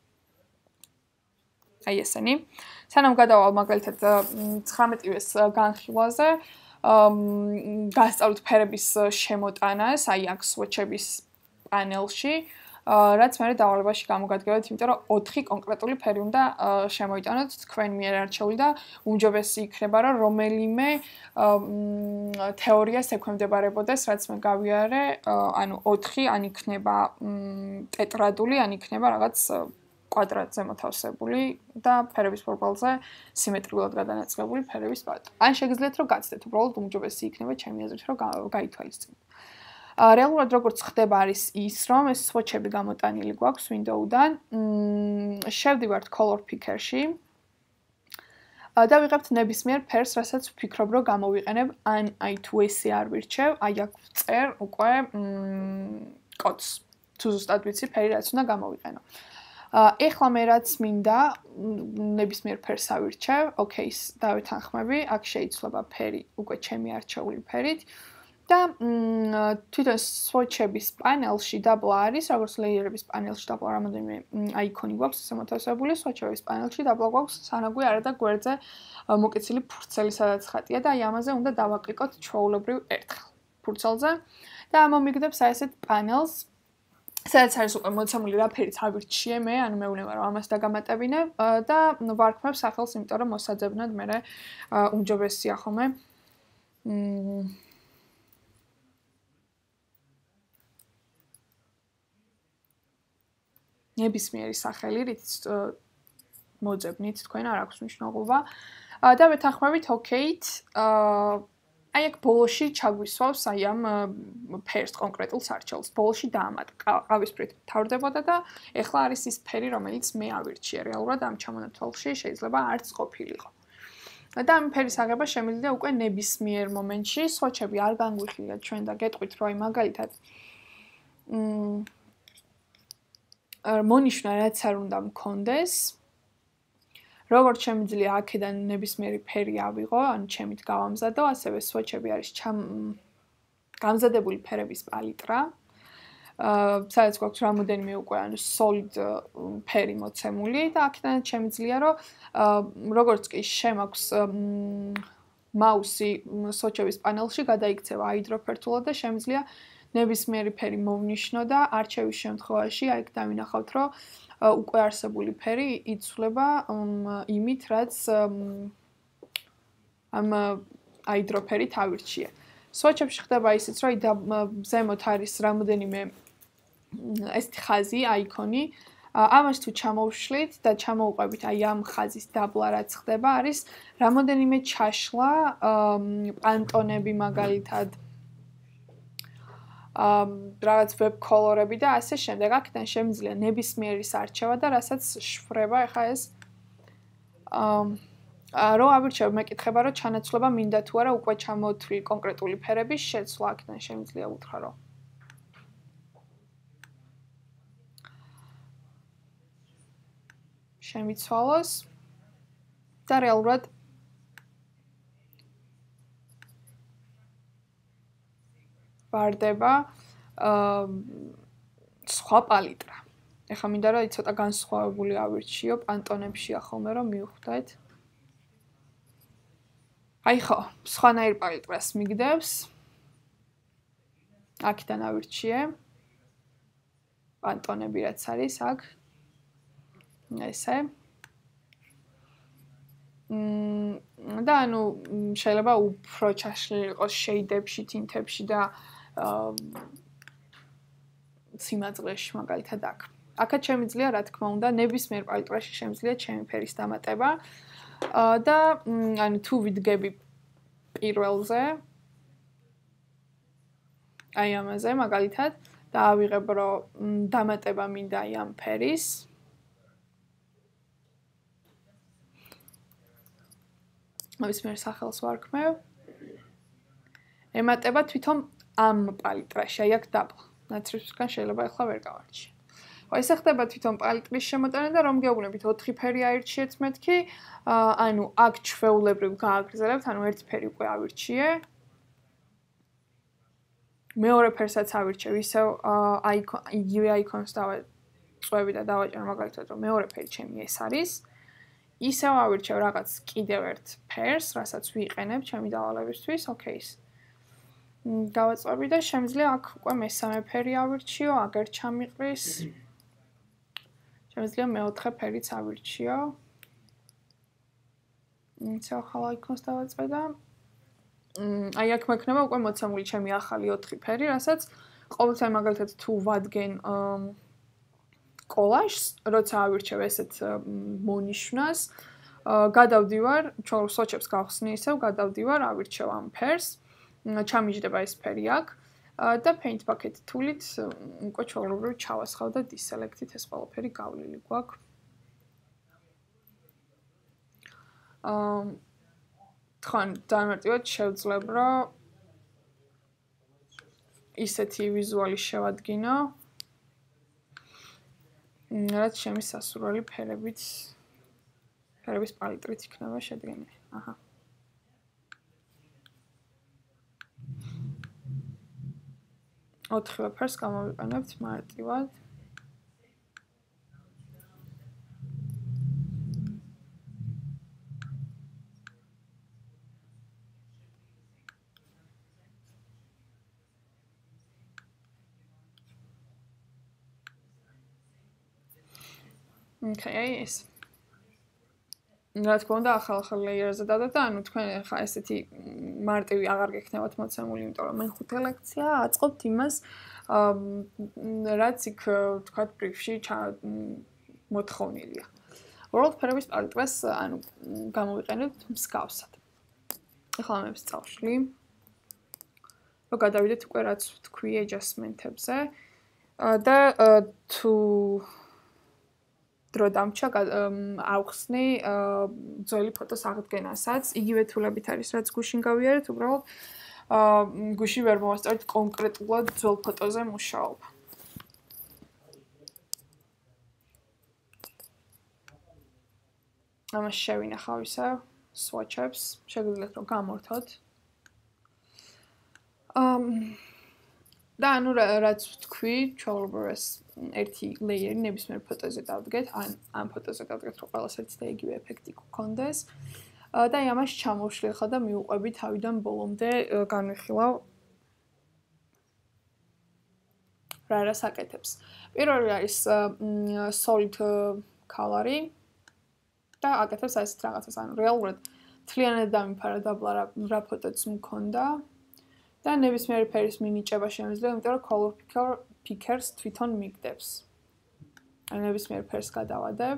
აი ესენი. სანამ გადავალ მაგალითად ცხრამეტივეს განხილვაზე, გასწავლით ფერების შემოტანას, აი აქ swatch-ების პანელში, რაც მე დავალებაში გამოგადგებათ, იმიტომ რომ ოთხი კონკრეტული ფერი უნდა შემოიტანოთ თქვენ მიერ არჩეული და უმჯობესი იქნება რომ რომელიმე თეორიას ექვემდებარებოდეს, რაც მე გავიარე, ანუ ოთხი ან იქნება ტეტრადული, ან იქნება რაღაც კვადრატზე მოთავსებული და ფერების პროფილზე სიმეტრიულად გადანაწილებული ფერების პალეტა. ან შეგიძლიათ რომ გაცდეთ, უბრალოდ უმჯობესი იქნება ჩემი აზრით რომ გაითვალისწინოთ. რეალურად როგორც ხდება არის ის, რომ ეს swatch-ები გამოტანილი გვაქვს window-დან. შევდივართ color picker-ში. და ვიღებთ ნებისმიერ ფერს, რასაც ვფიქრობ, რომ გამოვიყენებ, ან აი თუ ესე არ ვირჩევ, აი აქ ვწერ უკვე კოდს. თუ ზუსტად ვიცი ფერი რაც უნდა გამოვიყენო. ეხლა მე რაც მინდა ნებისმიერ ფერს ავირჩევ, okay-ს დავეთანხმები, აქ შეიძლება ფერი უკვე ჩემი არჩეული ფერით. და თვითონ swatch-ების პანელში დაბლა არის, როგორც layer-ების პანელში დაბლა რამოდენიმე აიკონი გვაქვს ესე მოთავსებული, swatch-ების პანელში დაბლა გვაქვს სანაგვი არა და გვერდზე მოკეცილი ფურცელი სადაც ხატია და აი ამაზე უნდა დავაკლიკოთ ჩვეულებრივ ერთხელ ფურცელზე და მომიგდებს აი ესეთ პანელს, სადაც არის უკვე მოცემული რა ფერიც ავირჩიე მე, ანუ მეუბნება რომ ამას დაგამატებინე და ვარქმევ სახელს, იმიტომ რომ მოსაძებნად მე უმჯობესია ხოლმე. ნებისმიერი სახელი, რითიც მოძებნით თქვენ, არ აქვს მნიშვნელობა. და ვეთანხმებით OK-ით, აი აქ ბოლოში ჩაგვისვავს აი ამ ფერს კონკრეტულ სარჩელს. ბოლოში დაამატა, ყავისფრით თავდებოდა და ეხლა არის ის ფერი, რომელიც მე ავირჩიე. რეალურად ამ ჩამონათვალში შეიძლება არც ყოფილიყო. და ამ ფერის აღება შემიძლია უკვე ნებისმიერ მომენტში, swatch-ები არ განგვიხილეთ ჩვენ და გეტყვით, რომ აი მაგალითად მონიშნა რაც არ უნდა მქონდეს. როგორც შემიძლია აქედან ნებისმიერი ფერი ავიღო, ანუ ჩემით გავამზადო, ასევე swatch-ები არის გამზადებული ფერების პალიტრა. სადაც გვაქვს რამოდენიმე უკვე ანუ solid ფერი მოცემული და აქედან შემიძლია რომ როგორც კი შემაქვს მაუსი swatch-ების პანელში გადაიქცევა აიდროფერთულად და შემიძლია ნებისმიერი ფერი მოვნიშნო და არჩევის შემთხვევაში აი დავინახავთ, რომ უკვე არსებული ფერი იცვლება იმით, რაც ამ აიდროფერით ავირჩიე. swatch-ებში ხდება ისიც, რომ ზემოთ არის რამოდენიმე ესეთი ხაზი, აიკონი. ამას თუ ჩამოვშლით და ჩამოუყვებით აი ამ ხაზის დაბლა რაც ხდება, არის რამოდენიმე ჩაშლა, პანტონები მაგალითად რაღაც web color-ები და ასე შემდეგ. აქედან შემიძლია ნებისმიერის არჩევა და რასაც შვრება ახლა ეს რო ავირჩევ, მეკითხება რომ ჩანაცვლება მინდა თუ არა უკვე ჩამოთვლი კონკრეტული ფერების შეცვლა აქედან შემიძლია უთხრა რომ შემიცვალოს და რეალურად ვარდება სხვა პალიტრა. ეხლა მინდა რომ ცოტა განსხვავებული ავირჩიო პანტონებშია ხოლმე რომ მივხვდეთ. აი ხო, სხვანაირ პალიტრას მიგდებს. აქედან ავირჩიე. პანტონები რაც არის აქ. ესე. მ და ანუ შეიძლება უფრო ჩაშლილი იყოს შეიდებში, თინთებში და სიმაწყლეში მაგალითად აქ. აქაც შემიძლია, რა თქმა უნდა, ნებისმიერ პალიტრაში შემიძლია ჩემი ფერის დამატება. და ანუ თუ ვიდგები პირველზე აი ამაზე მაგალითად და ავიღებ რომ დამატება მინდა აი ამ ფერის ნებისმიერ სახელს ვარქმევ ემატება თვითონ ამ პალიტრაში აი აქ დაბლა ნაცრისგან შეიძლება ახლა ვერ გავარჩიე აი ეს ხდება თვითონ პალიტრის შემოტანა და რომ გეუბნებით ოთხი ფერი აირჩიეთ მეთქი ანუ აქ ჩვეულებრივ გააგრძელებთ ანუ ერთი ფერი უკვე ავირჩიე მეორე ფერსაც ავირჩევ ისევ აიკონ იგივე აიკონს დავწვევი და დავაჭერ მაგალითად რომ მეორე ფერი ჩემი ეს არის ისევ ავირჩევ რაღაც კიდევ ერთ ფერს რასაც ვიყენებ ჩემი დავალებისთვის ოკეის გავაწვევი და შემიძლია აქ უკვე მესამე ფერი ავირჩიო აგერ ჩამიყრის შემიძლია მეოთხე ფერიც ავირჩიო ისევ ახალ აიკონს დავაწვე და აი აქ მექნება უკვე მოცემული ჩემი ახალი ოთხი ფერი, რასაც ყოველთვის მაგალითად თუ ვადგენ კოლაჟს, როცა ავირჩევ ესეთ მონიშნას, გადავდივარ, ჩვენ სოჩებს გავხსნი ისევ, გადავდივარ, ავირჩევ ამ ფერს, ჩამიჯდება ეს ფერი აქ და paint bucket tool-ით უკვე ჩვეულებრივ ჩავასხავ და deselect-ით ეს ყველაფერი გავლილი გვაქვს. აა თან დამარტივად შევძლებ რომ ისეთი ვიზუალი შევადგინო რაც ჩემი სასურველი ფერებით ფერების პალიტრით იქნება შედგენილი. აჰა. ოთხივე ფერს გამოვიყენებთ მარტივად. Okay, ეს. რა თქმა უნდა, ახალ-ახალ ლეიერზე დავდებ და ანუ თქვენ ხა ესეთი მარტივი აღარ გექნებათ მოცემული, იმიტომ რომ მე ხუთი ლექცია აწყობთ იმას, რაც იქ თქვათ ბრიფში მოთხოვნილია. უბრალოდ ფერების პალიტრას ანუ გამოვიყენებთ მსგავსად. ახლა მე ვსწავლი. რომ გადავიდეთ უკვე რაც თქვი adjustment-ებზე და თუ დრო დამჩა ავხსნი ძველი ფოტოს აღდგენასაც იგივე თულებით არის რაც გუშინ გავიარეთ უბრალოდ გუში ვერ მოვასწორეთ კონკრეტულად ძველ ფოტოზე მუშაობა ამას შევინახავ ისე swatch-ებს შეგვიძლიათ რომ გამორთოთ და ანუ რაც ვთქვი ჩვეულებრივ ეს ერთი ლეიერი ნებისმიერ ფოტოზე დავდგეთ ან ამ ფოტოზე დავდგეთ რომ ყველას ერთი და იგივე ეფექტი გქონდეს და აი ამას ჩამოვშლი ხა და მიუყვები თავიდან ბოლომდე განვიხილავ რა რა საკეთებს პირველი არის solid color-ი და აკეთებს ასეთ რაღაცას ანუ რეალურად თლიანად დამიფარა დაბლა რა ფოტოც მქონდა და ნებისმიერი ფერის მინიჭება შემიძლია, იმიტომ რომ color picker pickers თვითონ მიგდებს. აი ნებისმიერ ფერს გადავადებ.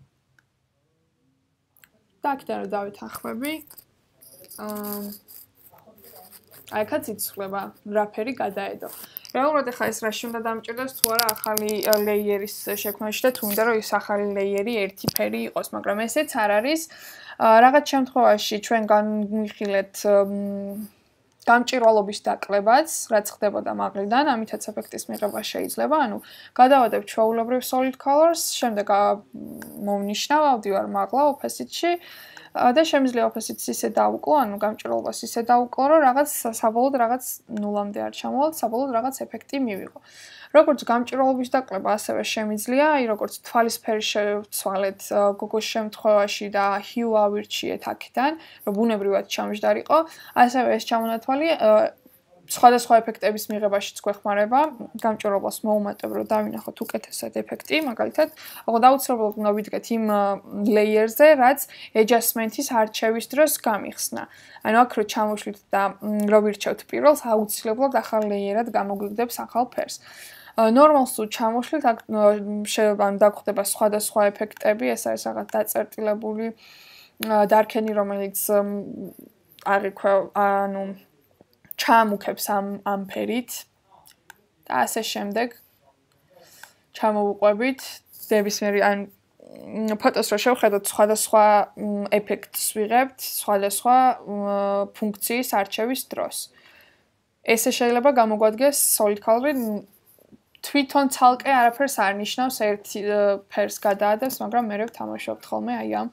და აქედან რომ დავითანხმები, აა აი აქაც იცვლება რა ფერი გადაედო. რეალურად ახლა ეს რაში უნდა დამჭირდეს თუ არა ახალი ლეიერის შექმნაში და თუ უნდა რომ ეს ახალი ლეიერი ერთი ფერი იყოს, მაგრამ ესეც არ არის. რაღაც შემთხვევაში ჩვენ განვიხილეთ გამჭირვალობის დაკლებაც, რაც ხდებოდა მაღლიდან, ამითაც ეფექტის მიღება შეიძლება. ანუ გადავადებ ჩვეულებრივ solid colors, შემდეგ მოვნიშნავ, ავდივარ მაღლა opacity-ში და შემიძლია opacity-ს ისე დავუკლო, ანუ გამჭირვალობას ისე დავუკლო, რომ რაღაც საბოლოოდ რაღაც ნულამდე არ ჩამოვალ, საბოლოოდ რაღაც ეფექტი მივიღო. როგორც გამჭირვალობის დაკლება, ასევე შემიძლია, აი როგორც თვალის ფერი შევცვალეთ გოგოს შემთხვევაში და hue ავირჩიეთ აქედან, რომ ბუნებრივად ჩამჯდარიყო, ასევე ეს ჩამონათვალი სხვადასხვა ეფექტების მიღებაშიც გვეხმარება, გამჭვირვალობას მოუმატებ, რომ დავინახოთ უკეთესად ეფექტი, მაგალითად, აღო დაუცილებლად უნდა ვიდგეთ იმ layer-ზე, რაც adjustment-ის არჩევის დროს გამიხსნა. ანუ აქ რო ჩამოშლით და რო ვირჩევთ პირველს, აუცილებლად ახალ layer-ად გამოგვიგდებს ახალ ფერს. ნორმალს თუ ჩამოშლით, აქ შეიძლება დაგხვდება სხვადასხვა ეფექტები, ეს არის რაღაც დაწერტილებული დარქენი, რომელიც აღიქვა, ანუ ჩამუქებს ამ ამ ფერით და ასე შემდეგ ჩამოვუყვებით ნებისმიერი ან ფოტოს რო შევხედოთ სხვადასხვა ეფექტს ვიღებთ სხვადასხვა ფუნქციის არჩევის დროს. ესე შეიძლება გამოგვადგეს solid color-ი თვითონ ცალკე არაფერს არ ნიშნავს ერთ ფერს გადაადევს, მაგრამ მე ვთამაშობთ ხოლმე აი ამ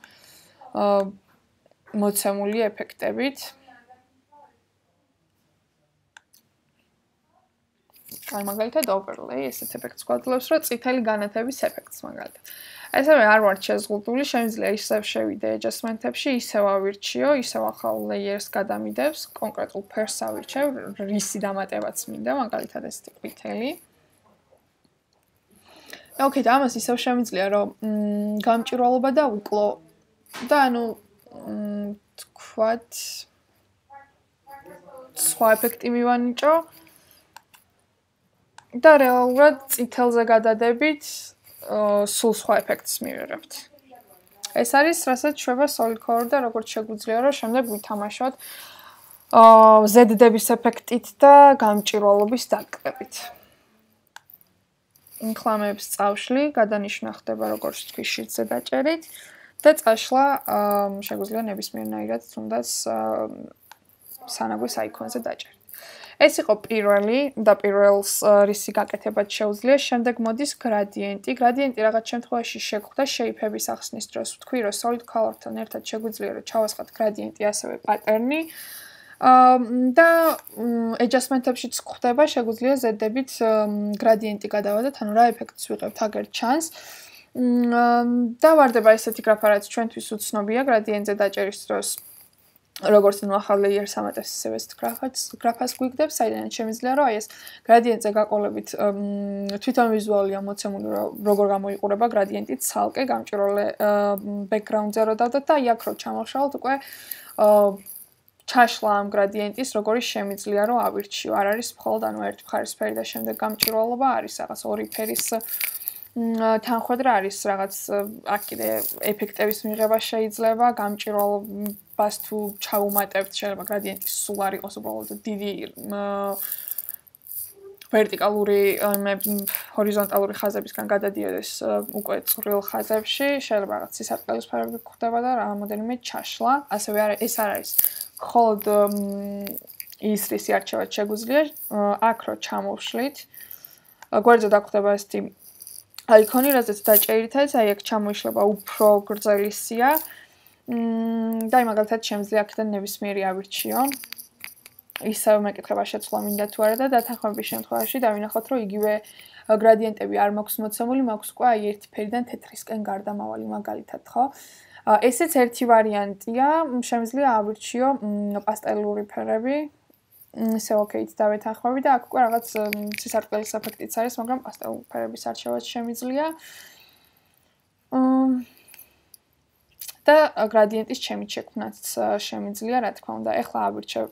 მოცემული ეფექტებით. აი მაგალითად overlay ესეთ ეფექტს გვაძლევს, რომ წითელი განათების ეფექტს მაგალითად. ესევე არ ვარ შეზღუდული, შემიძლია ისევ შევიდე adjustment-ებში, ისევ ავირჩიო, ისევ ახალ layer-ს გადამიდევს, კონკრეტულ ფერს ავირჩევ, რისი დამატებაც მინდა, მაგალითად ესეთი ყვითელი. ოკეი, და ამას ისევ შემიძლია, რომ გამჭვირვალობა დავუკლო და ანუ თქვათ სხვა ეფექტი მივანიჭო. და რეალურად წითელზე გადადებით სულ სხვა ეფექტს მივიღებთ. ეს არის, რასაც შვება solid color და როგორც შეგვიძლია, რომ შემდეგ ვითამაშოთ ზედდების ეფექტით და გამჭვირვალობის დაკრებით. ინკლამებს წავშლი, გადანიშნა ხდება როგორც თქვი შიდზე დაჭერით და წაშლა შეგვიძლია ნებისმიერნაირად თუნდაც სანაგვის აიკონზე დაჭერით. ეს იყო პირველი და პირველს რისი გაკეთებაც შეუძლია. შემდეგ მოდის გრადიენტი. გრადიენტი რაღაც შემთხვევაში შეგვხვდა შეიფების ახსნის დროს. ვთქვი, რომ solid color-თან ერთად შეგვიძლია რომ ჩავასხათ გრადიენტი ასევე პატერნი. და adjustment-ებშიც გვხვდება, შეგვიძლია ზედებით გრადიენტი გადავადოთ, ანუ რა ეფექტს ვიღებთ აგერ ჩანს. და ვარდება ესეთი გრაფა, რაც ჩვენთვის უცნობია გრადიენტზე დაჭერის დროს. როგორც ნუ ახალ layer-ს ამატებს, ისევე ეს გრაფაც გრაფას გვიგდებს, საიდანაც შემიძლია რომ აი ეს გრადიენტზე გაყოლებით თვითონ ვიზუალია მოცემული, როგორ გამოიყურება გრადიენტი ცალკე გამჭვირვალე background-ზე რო დავდოთ და აი აქ რო ჩამოვშალოთ უკვე ჩაშლა ამ გრადიენტის როგორი შემიძლია რომ ავირჩიო. არ არის მხოლოდ ანუ ერთ მხარის ფერი და შემდეგ გამჭვირვალობა, არის რაღაც ორი ფერის თანხვედრა არის რაღაც აქ კიდე ეფექტების მიღება შეიძლება, გამჭვირვალობას თუ ჩაუმატებთ, შეიძლება გრადიენტი სულ არ იყოს უბრალოდ დიდი ვერტიკალური ჰორიზონტალური ხაზებისგან გადადიოდეს უკვე წვრილ ხაზებში, შეიძლება რაღაც სისარტყელის ფერები გვხვდება და რამოდენიმე ჩაშლა, ასევე ეს არ არის მხოლოდ ის რისი არჩევაც შეგვიძლია, აქ რო ჩამოვშლით, გვერდზე დაგხვდება ესეთი აიკონი, რასაც დაჭერითაც, აი აქ ჩამოიშლება უფრო გრძელი სია. და აი მაგალითად შემიძლია აქედან ნებისმიერი ავირჩიო. ისევ მეკითხება შეცვლა მინდა თუ არა და დათანხმების შემთხვევაში დავინახოთ, რომ იგივე გრადიენტები არ მაქვს მოცემული, მაქვს უკვე აი ერთი ფერიდან თეთრისკენ გარდამავალი მაგალითად, ხო? ესეც ერთი ვარიანტია, შემიძლია ავირჩიო პასტელური ფერები. ისე ოკეით დავეთანხმები და აქ უკვე რაღაც სისარტყელის ეფექტიც არის, მაგრამ პასტელური ფერების არჩევაც შემიძლია. და გრადიენტის ჩემით შექმნაც შემიძლია, რა თქმა უნდა. ეხლა ავირჩევ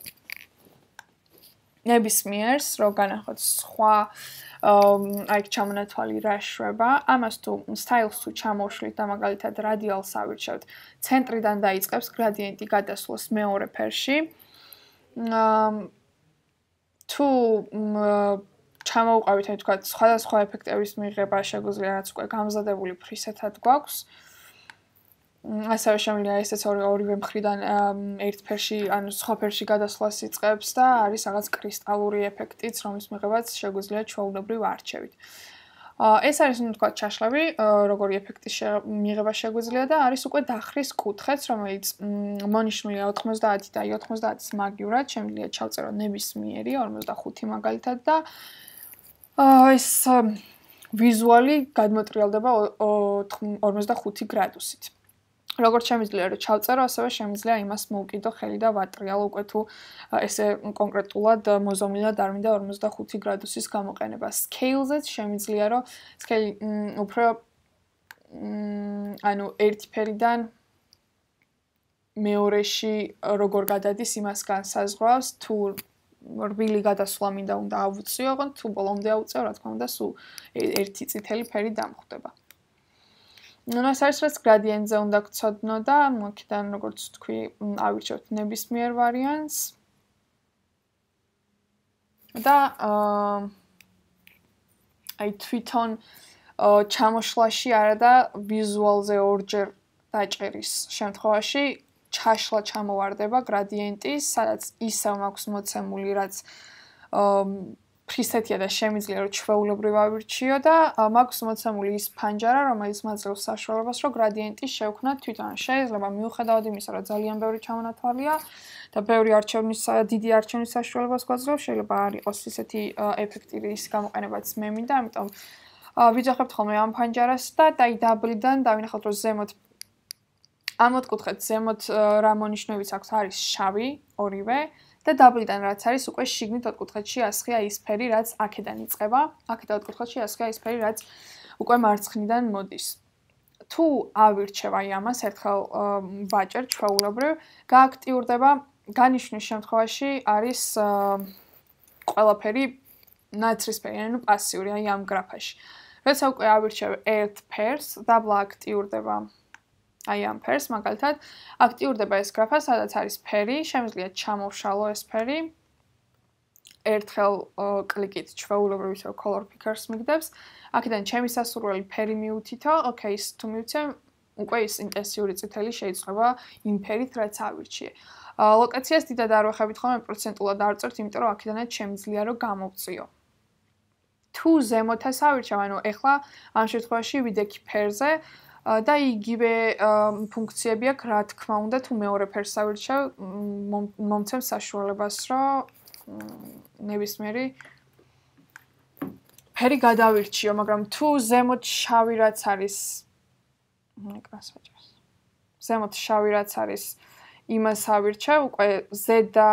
ნებისმიერს, რომ განახოთ სხვა აი ჩამონათვალი რა შვება. ამას თუ style-ს თუ ჩამოვშლით და მაგალითად radial-ს ავირჩევთ, ცენტრიდან დაიწყებს გრადიენტი გადასვლას მეორე ფერში. თუ ჩამოვუყავით, აი თქვა, სხვადასხვა ეფექტების მიღება შეგვიძლია, რაც უკვე გამზადებული preset-ად გვაქვს. ასევე შემიძლია ესეც ორივე მხრიდან ერთ ფერში, ანუ სხვა ფერში გადასვლას იწყებს და არის რაღაც კრისტალური ეფექტიც, რომლის მიღებაც შეგვიძლია ჩვეულებრივ არჩევით. ეს არის, ну, თქვა, ჩაშლები, როგორი ეფექტის მიღება შეგვიძლია და არის უკვე დახრის კუთხეც, რომელიც მონიშნულია ოთხმოცდაათი და ოცდაათის მაგივრად, შემიძლია ჩავწერო ნებისმიერი ორმოცდახუთი მაგალითად და ეს ვიზუალი გადმოტრიალდება ორმოცდახუთი გრადუსით. როგორც შემიძლია რომ ჩავწერო, ასევე შემიძლია იმას მოვკიდო ხელი და ვატრიალო უკვე თუ ესე კონკრეტულად მოზომილად არ მინდა ორმოცდახუთი გრადუსის გამოყენება. Scale-ზეც შემიძლია რომ scale უფრო ანუ ერთი ფერიდან მეორეში როგორ გადადის იმას განსაზღვრავს, თუ რბილი გადასვლა მინდა უნდა ავუწიო, თუ ბოლომდე ავუწიო, რა თქმა უნდა, სულ ერთი წითელი ფერი დამხვდება. ნუ ეს არის რაც გრადიენტზე უნდა გცოდნო და აქედან როგორც თქვი, ავირჩევთ ნებისმიერ ვარიანტს. და აი თვითონ ჩამოშლაში არა და ვიზუალზე ორჯერ დაჭერის შემთხვევაში ჩაშლა ჩამოვარდება გრადიენტის, სადაც ისევ მაქვს მოცემული, რაც ფრისეთია და შემიძლია რომ ჩვეულებრივ ავირჩიო და მაქვს მოცემული ის ფანჯარა, რომელიც მაძლევს საშუალებას, რომ გრადიენტის შევქმნა თვითონ. შეიძლება მიუხედავად იმისა, რომ ძალიან ბევრი ჩამონათვალია და ბევრი არჩევნის დიდი არჩევნის საშუალებას გვაძლევს, შეიძლება არ იყოს ისეთი ეფექტი, რის გამოყენებაც მე მინდა, ამიტომ ვიძახებთ ხოლმე ამ ფანჯარას და აი დაბლიდან დავინახავთ, რომ ზემოთ ამ ოთხკუთხედს ზემოთ რა მონიშნულიც აქვს არის შავი, ორივე და დაბლიდან რაც არის უკვე შიგნით ოთხკუთხედში ასხია ის ფერი, რაც აქედან იწყება. აქედან ოთხკუთხედში ასხია ის ფერი, რაც უკვე მარცხნიდან მოდის. თუ ავირჩევ აი ამას ერთხელ ვაჭერ ჩვეულებრივ, გააქტიურდება განიშნის შემთხვევაში არის ყველაფერი ნაცრისფერი, ანუ პასიური აი ამ გრაფაში. როცა უკვე ავირჩევ ერთ ფერს, დაბლა აქტიურდება აი ამ ფერს, მაგალითად, აქტიურდება ეს გრაფა, სადაც არის ფერი, შემიძლია ჩამოვშალო ეს ფერი. ერთხელ კლიკით ჩვეულებრივ ისევ color pickers მიგდებს. აქედან ჩემი სასურველი ფერი მიუთითო, okay-ს თუ მივცე, უკვე ის ინტენსიური წითელი შეიძლება იმ ფერით, რაც ავირჩიე. ლოკაციას დიდად არ ვეხებით ხოლმე პროცენტულად არ ვწერთ, იმიტომ რომ აქედანაც შემიძლია რომ გამოვწიო. თუ ზემოთას ავირჩევ, ანუ ეხლა ამ შემთხვევაში ვიდექი ფერზე და იგივე ფუნქციები აქვს, რა თქმა უნდა, თუ მეორე ფერს ავირჩევ, მომცემს საშუალებას, რომ ნებისმიერი ფერი გადავირჩიო, მაგრამ თუ ზემოთ შავი რაც არის ეკრანს ვაჭერს. ზემოთ შავი რაც არის, იმას ავირჩევ, უკვე ზედა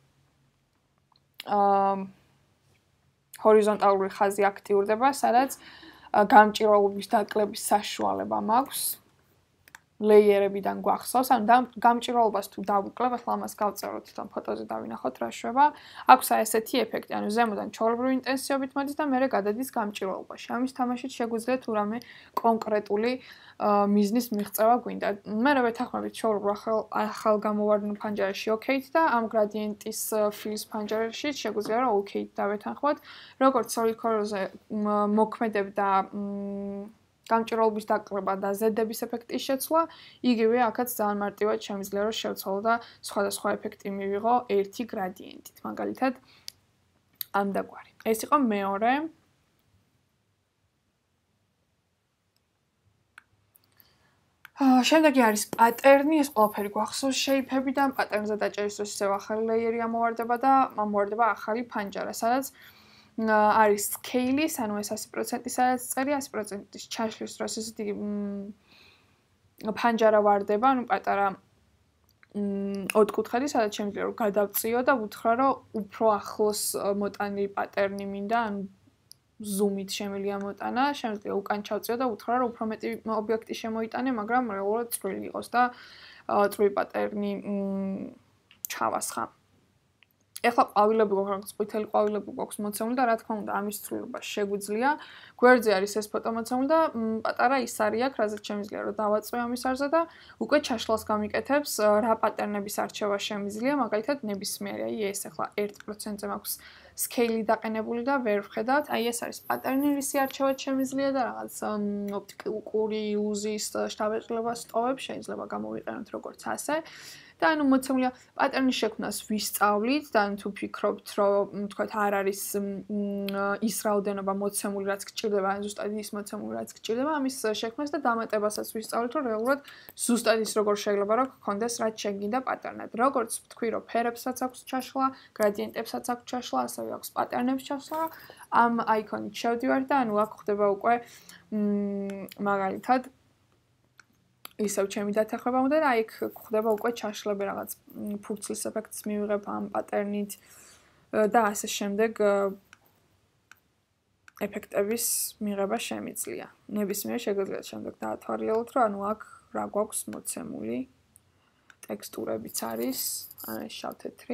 აა ჰორიზონტალური ხაზი აქტიურდება, სადაც გამჭირვალობის დაკლების საშუალება მაქვს. ლეიერებიდან გვახსოვს, ანუ გამჭირვალობას თუ დავუკლებ, ახლა ამას გავწეროთ თვითონ ფოტოზე დავინახოთ რა შვება. აქვს აი ესეთი ეფექტი, ანუ ზემოდან ჩვეულებრივი ინტენსივობით მოდის და მერე გადადის გამჭირვალობაში. ამის თამაშით შეგვიძლია თუ რამე კონკრეტული მიზნის მიღწევა გვინდა. მე რა ვეთანხმებით ჩვეულებრივ ახალ გამოვარდნილ ფანჯარაში OK-ით და ამ გრადიენტის fill-ის ფანჯარაში შეგვიძლია რომ OK-ით დავეთანხმოთ. როგორც solid color-ზე მოქმედებ და გამჭირვალობის დაკლება და ზედების ეფექტის შეცვლა, იგივე აქაც ძალიან მარტივად შემიძლია რომ შევცვალო და სხვადასხვა ეფექტი მივიღო ერთი გრადიენტით. მაგალითად, ამდაგვარი. ეს იყო მეორე. შემდეგი არის პატერნი, ეს ყველაფერი გვახსოვს შეიფებიდან, პატერნზე დაჭერის დროს ისევ ახალი ლეიერი ამოვარდება და ამოვარდება ახალი ფანჯარა, სადაც არის scale-ის, ანუ ეს ასი პროცენტი სადაც წერია, ასი პროცენტის ჩაშლის დროს ესეთი ფანჯარა ვარდება, ანუ პატარა ოთხკუთხედი, სადაც შემიძლია რომ გადავწიო და ვუთხრა, რომ უფრო ახლოს მოტანილი პატერნი მინდა, ანუ ზუმით შემიძლია მოტანა, შემიძლია უკან ჩავწიო და ვუთხრა, რომ უფრო მეტი ობიექტი შემოიტანე, მაგრამ რეალურად წვრილი იყოს და წვრილი პატერნი ჩავასხა. ეხლა ყვავილები გვაქვს, ყვითელი ყვავილები გვაქვს მოცემული და რა თქმა უნდა, ამის ცვლილება შეგვიძლია. გვერდზე არის ეს ფოტო მოცემული და პატარა ისარი აქვს, რაზეც შემიძლია რომ დავაწვე ამის არზე და უკვე ჩაშლას გამიკეთებს, რა პატერნების არჩევა შემიძლია, მაგალითად ნებისმიერი, აი ეს ეხლა ერთ პროცენტზე მაქვს scale-ი დაყენებული და ვერ ვხედავთ, აი ეს არის პატერნი, რისი არჩევაც შემიძლია და რაღაც ოპტიკური ილუზიის შთაბეჭდილებას ტოვებს, შეიძლება გამოვიყენოთ როგორც ასე. და ანუ მოცემულია პატერნის შექმნას ვისწავლით და თუ ფიქრობთ, რომ თქვათ არ არის ის რაოდენობა მოცემული, რაც გჭირდება, ან ზუსტად ის მოცემული, რაც გჭირდება, ამის შექმნას და დამატებასაც ვისწავლით, რომ რეალურად ზუსტად ის როგორ შეიძლება რომ გქონდეს, რაც შეგინდა პატერნად. როგორც ვთქვი, რომ ფერებსაც აქვს ჩაშლა, გრადიენტებსაც აქვს ჩაშლა, ასევე აქვს პატერნებს ჩაშლა, ამ აიკონით შევდივართ და ანუ აქ ხდება უკვე მაგალითად ისევ ჩემი დათანხმება უნდა და აი იქ გვხდება უკვე ჩაშლები რაღაც ფურცლის ეფექტს მივიღებ ამ პატერნით და ასე შემდეგ ეფექტების მიღება შემიძლია. ნებისმიერ შეგვიძლია შემდეგ დაათვალიეროთ, რომ ანუ აქ რა გვაქვს მოცემული ტექსტურებიც არის, ანუ შავ-თეთრი.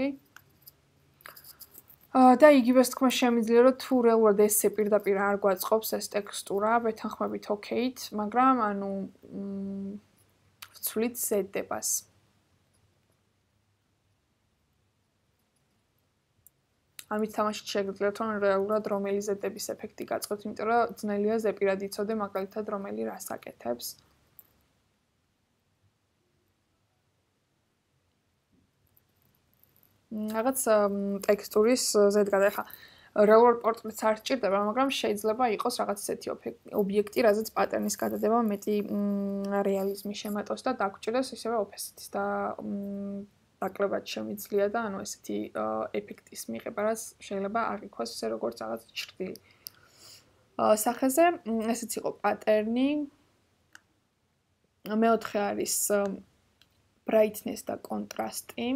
და იგივეს თქმა შემიძლია, რომ თუ რეალურად ესე პირდაპირ არ გვაწყობს ეს ტექსტურა, ვეთანხმებით OK-ით, მაგრამ ანუ ვცვლით ზედებას. ამით თამაშით შეგიძლიათ, რომ რეალურად რომელი ზედების ეფექტი გაწყოთ, იმიტომ რომ ძნელია ზეპირად იცოდე მაგალითად რომელი რას აკეთებს. რაღაც ტექსტურის ზედგადა. ეხლა რეალურად პორტრეტს არ სჭირდება, მაგრამ შეიძლება იყოს რაღაც ისეთი ობიექტი, რაზეც პატერნის გადადება მეტი რეალიზმი შემატოს და დაგჭირდეს ისევე ოფსეტის და დაკლებად შემიძლია და ანუ ესეთი ეფექტის მიღება, რაც შეიძლება არ იქოს ისე როგორც რაღაც ჭრილი. სახეზე ესეც იყო პატერნი. მეოთხე არის brightness და კონტრასტი.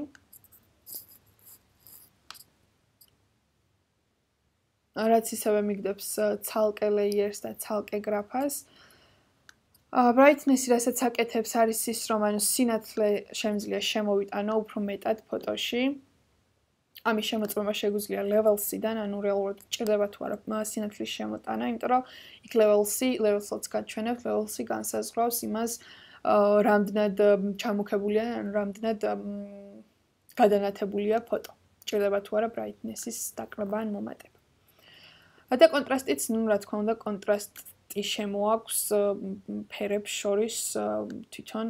რაც ისევე მიგდებს ცალკე layers და ცალკე გრაფას. brightness-ი რასაც აკეთებს არის ის, რომ ანუ სინათლე შემიძლია შემოვიტანო უფრო მეტად ფოტოში. ამის შემოწმება შეგვიძლია level-სიდან, ანუ რეალურად ჭირდება თუ არა სინათლის შემოტანა, იმიტომ რომ იქ level-ი, level-ს გაჩვენებთ, level-ი განსაზღვრავს იმას, რამდენად ჩამოქებულია, ანუ რამდენად გადანათებულია ფოტო. ჭირდება თუ არა brightness-ის დაკრება ან მომატება. და კონტრასტიც, ну, რა თქმა უნდა, კონტრასტი შემოაქვს ფერებს შორის თვითონ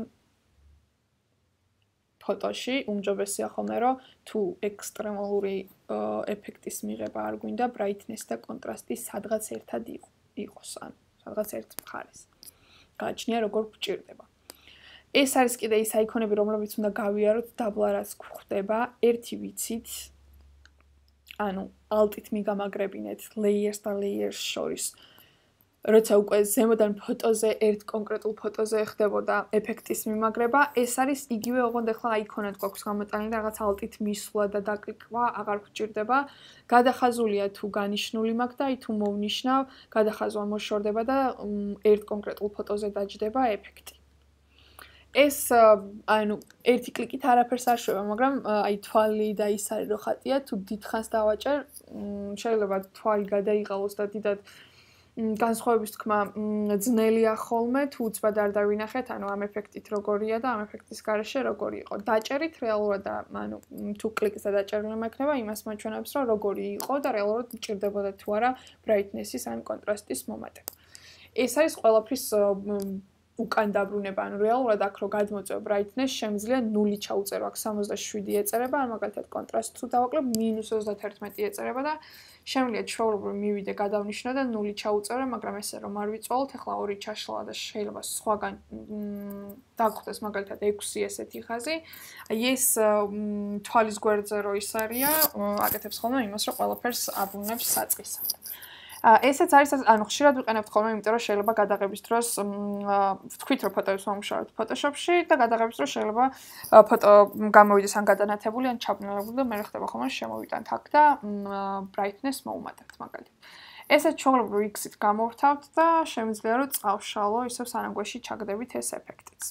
ფოტოში. უმჯობესია ხოლმე, რომ თუ ექსტრემალური ეფექტის მიღება არ გვინდა, brightness და კონტრასტი სადღაც ერთად იყოს, ანუ სადღაც ერთ მხარეს. გააჩნია როგორ გვჭირდება. ეს არის კიდე ის აიკონები, რომლებიც უნდა გავიაროთ დაბლა რაც გვხვდება. ერთი ვიცით, ანუ altით მიგამაგრებინეთ layers და layers შორის. როცა უკვე ზემოდან ფოტოზე ერთ კონკრეტულ ფოტოზე ხდებოდა ეფექტის მიმაგრება, ეს არის იგივე ოღონდ ახლა აიკონად გვაქვს გამოტანილი რაღაც altით მისვლა და დაკრიკვა აღარ გვჭირდება. გადახაზულია თუ განიშნული მაქვს და აი თუ მოვნიშნავ, გადახაზვა მოშორდება და ერთ კონკრეტულ ფოტოზე დაჯდება ეფექტი. ეს ანუ ერთი კლიკით არაფერს არ შვება, მაგრამ აი თვალი და ის არის რომ ხატია, თუ დიდხანს დავაჭერ, შეიძლება თვალი გადაიყავოს და დიდად განსხვავების თქმა ძნელია ხოლმე, თუ უცბად არ დავინახეთ, ანუ ამ ეფექტით როგორია და ამ ეფექტის გარეშე როგორი იყო. დაჭერით რეალურად და ანუ თუ კლიკზე დაჭერილი მექნება, იმას მაჩვენებს, რომ როგორი იყო და რეალურად მჭირდებოდა თუ არა brightness-ის ან კონტრასტის მომატება. ეს არის ყველაფრის უკან დაბრუნება, ანუ რეალურად აქ რო გადმოწევ brightness შემიძლია ნული ჩაუწერო, აქ სამოცდაშვიდი ეწერება, ან მაგალითად კონტრასტს თუ დავაკლებ მინუს ოცდათერთმეტი ეწერება და შემიძლია ჩვეულებრივ მივიდე გადავნიშნო და ნული ჩაუწერო, მაგრამ ესე რომ არ ვიწვალოთ, ახლა ორი ჩაშლა და შეიძლება სხვაგან დაგხვდეს მაგალითად ექვსი ესეთი ხაზი. აი ეს თვალის გვერდზე რო ის არია, აკეთებს ხოლმე იმას, რომ ყველაფერს აბრუნებს საწყისად. ესეც არის, ანუ ხშირად ვიყენებთ ხოლმე, იმიტომ რომ შეიძლება გადაღების დროს ვთქვით, რომ ფოტოებს ვამუშავებთ Photoshop-ში და გადაღების დროს შეიძლება ფოტო გამოვიდეს ან გადანათებული, ან ჩაბნელებული და მე ხდება ხოლმე შემოვიტანთ აქ და brightness მოუმატებთ მაგალითად. ესეც ჩვეულებრივ X-ით გამოვთავთ და შემიძლია რომ წავშალო, ისევ სანამ გვეში ჩაგდებით ეს ეფექტიც.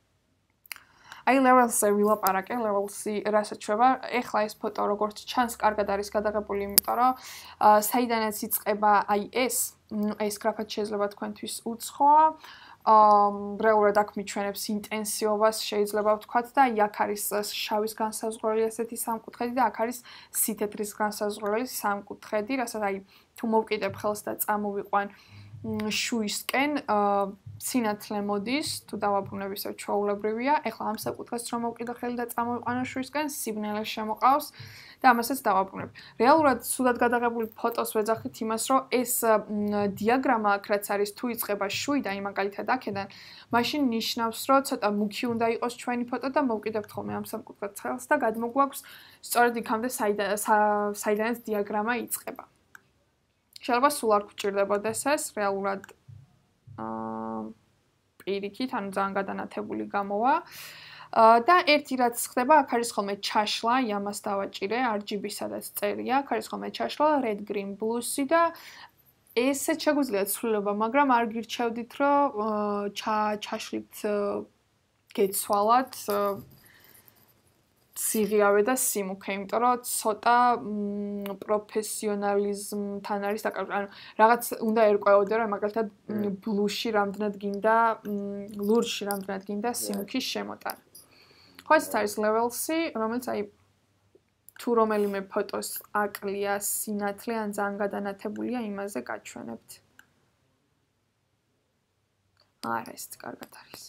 აი level-ზე ვილაპარაკე, level-ი რასაც შვება, ეხლა ეს ფოტო როგორც ჩანს, კარგად არის გადაღებული, იმიტომ რომ საიდანაც იწყება აი ეს, ეს გრაფად შეიძლება თქვენთვის უცხოა. რეალურად აქ მიჩვენებს ინტენსივობას, შეიძლება ვთქვათ და აი აქ არის შავის განსაზღვრელი ესეთი სამკუთხედი და აქ არის სითეთრის განსაზღვრელი სამკუთხედი, რასაც აი თუ მოვკიდებ ხელს და წამოვიყვან შუისკენ სინათლე მოდის, თუ დავაბრუნებ ისევ ჩვეულებრივია. ეხლა ამ საკუთხედს რომ მოვკიდე ხელი და წამოვიყვანო შუისკენ, სიბნელე შემოყავს და ამასაც დავაბრუნებ. რეალურად სულად გადაღებული ფოტოს ვეძახით იმას, რომ ეს დიაგრამა აქ რაც არის, თუ იწყება შუი და აი მაგალითად აქედან, მაშინ ნიშნავს, რომ ცოტა მუქი უნდა იყოს ჩვენი ფოტო და მოვკიდებთ ხოლმე ამ სამკუთხედს ხელს და გადმოგვაქვს სწორედ იქამდე საიდანაც დიაგრამა იწყება. შეიძლება სულ არ გვჭირდებოდეს ეს, რეალურად პირიქით, ანუ ძალიან გადანათებული გამოვა. და ერთი რაც ხდება, აქ არის ხოლმე ჩაშლა, იმას დავაჭირე, R G B სადაც წერია, აქ არის ხოლმე ჩაშლა, red, green, blue-ი და ესე შეგვიძლია ცვლილება, მაგრამ არ გირჩევდით, რომ ჩაშლით გეცვალათ სიღიავე და სიმუქე, იმიტომ რომ ცოტა პროფესიონალიზმთან არის დაკავშირებული. ანუ რაღაც უნდა ერკვეოდე, რომ მაგალითად ბლუში რამდენად გინდა, ლურჯში რამდენად გინდა სიმუქის შემოტანა. ხო, ეს არის level-ი, რომელიც აი თუ რომელიმე ფოტოს აკლია სინათლე ან ძალიან გადანათებულია, იმაზე გაჩვენებთ. არა, ეს კარგად არის.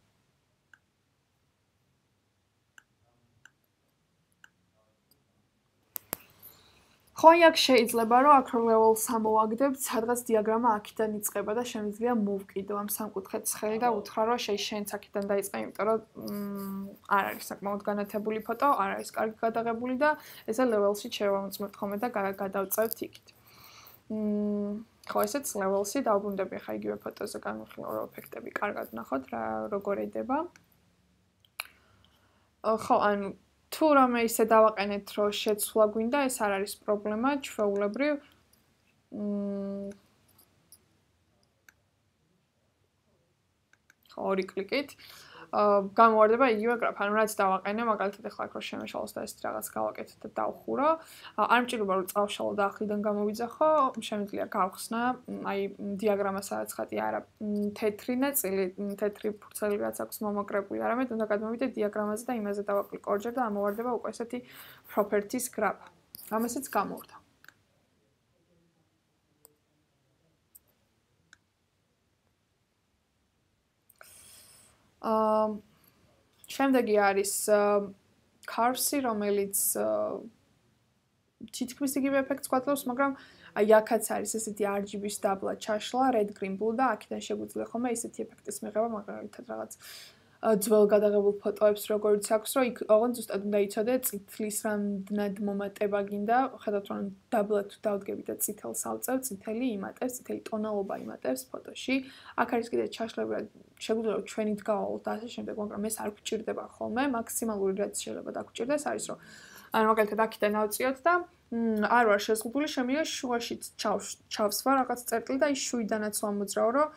ხო, აქ შეიძლება რომ acro-level-ს ამოვაგდებთ, სადღაც დიაგრამა აქედან იწყება და შემიძლია მოვკიდო ამ სამკუთხედს ხელი და უთხრა, რომ შეი შენც აქედან დაიწყე, იმიტომ რომ არ არის საკმაოდ განათებული ფოტო, არ არის კარგი გადაღებული და ესე level-ში შევამოწმებთ ხოლმე და გადავწევთ იქით. ხო, ესეც level-ში დავბრუნდები ხა იგივე ფოტოზე განვიხილო, რომ ეფექტები კარგად ნახოთ, რა როგორ ედება. ხო, ანუ თუ რამე ისე დავაყენეთ, რომ შეცვლა გვინდა, ეს არ არის პრობლემა, ჩვეულებრივ. ხო, ორი კლიკით. გამოვარდება იგივე გრაფი, ანუ რაც დავაყენე, მაგალითად ახლა აქ რო შემეშალოს და ესეთ რაღაც გავაკეთე და დავხურო. არ მჭირდება რომ წავშალო და ახლიდან გამოვიძახო, შემიძლია გავხსნა, აი დიაგრამა სადაც ხატი არა თეთრი ნაწილი, თეთრი ფურცელი რაც აქვს მომოკრებული, არამედ უნდა გადმოვიდე დიაგრამაზე და იმაზე დავაკლიკო ორჯერ და ამოვარდება უკვე ესეთი properties graph. ამასაც გამოვარდა. აა შემდეგი არის curves-ი, რომელიც თითქმის იგივე ეფექტს გვაძლევს, მაგრამ აი აქაც არის ესეთი R G B-ის დაბლა ჩაშლა, red, green, blue და აქედან შეგვიძლია ხოლმე ესეთი ეფექტის მიღება, მაგალითად რაღაც ძველ გადაღებულ ფოტოებს როგორც აქვს, რომ იქ ოღონდ ზუსტად უნდა იცოდე წითლის რამდენად მომატება გინდა, ხედავთ რომ დაბლა თუ დავდგები და წითელს ავწევ, წითელი იმატებს, წითელი ტონალობა იმატებს ფოტოში. აქ არის კიდე ჩაშლები, შეგვიძლია რომ ჩვენით გავავალოთ და ასე შემდეგ, მაგრამ ეს არ გვჭირდება ხოლმე, მაქსიმალური რაც შეიძლება დაგჭირდეს არის რომ ანუ მაგალითად აქედან ავწიოთ და არ ვარ შეზღუდული, შემიძლია შუაშიც ჩავსვა რაღაც წერტილი და ის შუიდანაც ვამოძრავ, რომ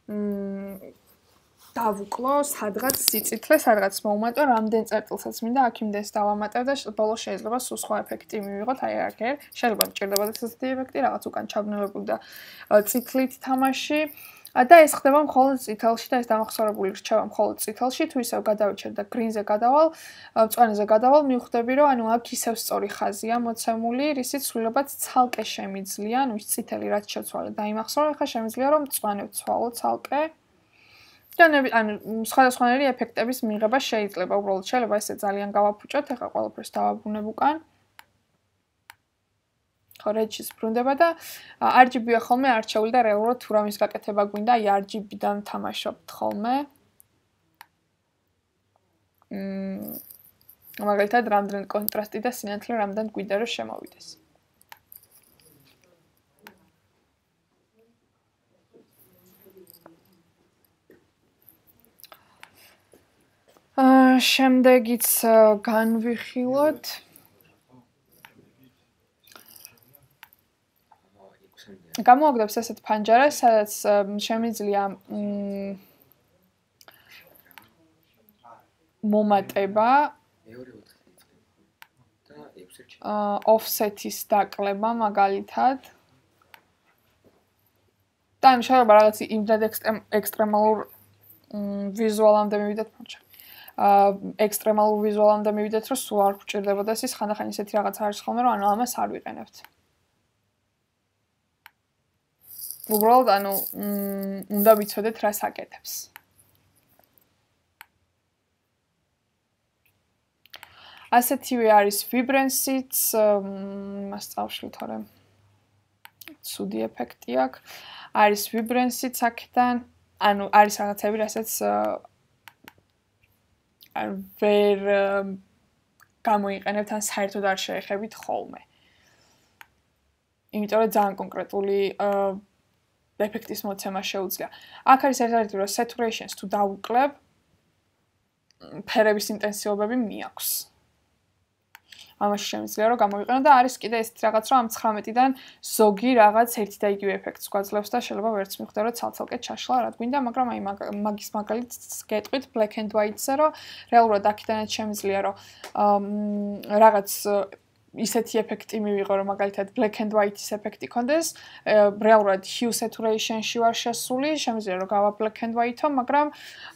დავუკლო სადღაც სიწითლე, სადღაც მოუმატო, რამდენ წერტილსაც მინდა აქ იმდეს დავამატებ და ბოლოს შეიძლება სულ სხვა ეფექტი მივიღოთ, აი აქ შეიძლება მჭირდებოდა ესეთი ეფექტი, რაღაც უკან ჩაბნელებული და წითლით თამაში. და ეს ხდება მხოლოდ წითელში და ეს დამახსოვრებული რჩება მხოლოდ წითელში, თუ ისევ გადავიჭერ და green-ზე გადავალ, მწვანეზე გადავალ, მივხვდები რომ ანუ აქ ისევ სწორი ხაზია მოცემული, რისიც ცვლილებაც ცალკე შემიძლია, ანუ ის წითელი რაც შევცვალე დაიმახსოვრე, ახლა შემიძლია რომ მწვანე ვცვალო ცალკე. და ანუ სხვადასხვანაირი ეფექტების მიღება შეიძლება, უბრალოდ შეიძლება ესე ძალიან გავაფუჭოთ, ახლა ყველაფერს დავაბრუნებ უკან. რედშიც ბრუნდება და R G B-ა ხოლმე არჩეული და რეალურად თუ რამის გაკეთება გვინდა, აი R G B-დან თამაშობთ ხოლმე. მმ მაგალითად, რამდენი კონტრასტი და სინათლე რამდენი გვინდა რომ შემოვიდეს. აა შემდეგიც განვიხილოთ. გამოვაგდებს ესეთ ფანჯარას, სადაც შემიძლია მომატება offset-ის დაკლება მაგალითად. და ამ შეიძლება რაღაც იმდად ექსტრემალურ ვიზუალამდე მივიდეთ, მოიჭა. აა ექსტრემალურ ვიზუალამდე მივიდეთ, რომ სულ არ გვჭირდებოდა ეს ხანდახან ისეთი რაღაც არის ხოლმე, რომ ანუ ამას არ ვიყენებთ. უბრალოდ ანუ უნდა ვიცოდეთ რას აკეთებს. ასეთივე არის vibrancy-ც, მას წავშლი თორემ ცუდი ეფექტი აქვს. არის vibrancy-ც აქედან, ანუ არის რაღაცები, რასაც არ ვერ გამოიყენებთ ან საერთოდ არ შეეხებით ხოლმე. იმიტომ რომ ძალიან კონკრეტული ეფექტის მოცემა შეუძლია. აქ არის ერთ-ერთი რომ saturation-ს თუ დავუკლებ, ფერების ინტენსივობები მიაქვს. ამაში შემიძლია რომ გამოვიყენო და არის კიდე ესეთი რაღაც რომ ამ ცხრამეტიდან ზოგი რაღაც ერთი და იგივე ეფექტს გვაძლევს და შეიძლება ვერც მიხვდე რომ ცალ-ცალკე ჩაშლა რა გვინდა, მაგრამ აი მაგის მაგალითს გეტყვით black and white-ზე რომ რეალურად აქედანაც შემიძლია რომ რაღაც ისეთი ეფექტი მივიღო რომ მაგალითად black and white-ის ეფექტი კონდეს, რეალურად hue saturation-ში ვარ შესული, შემიძლია რომ გავა black and white-ო, მაგრამ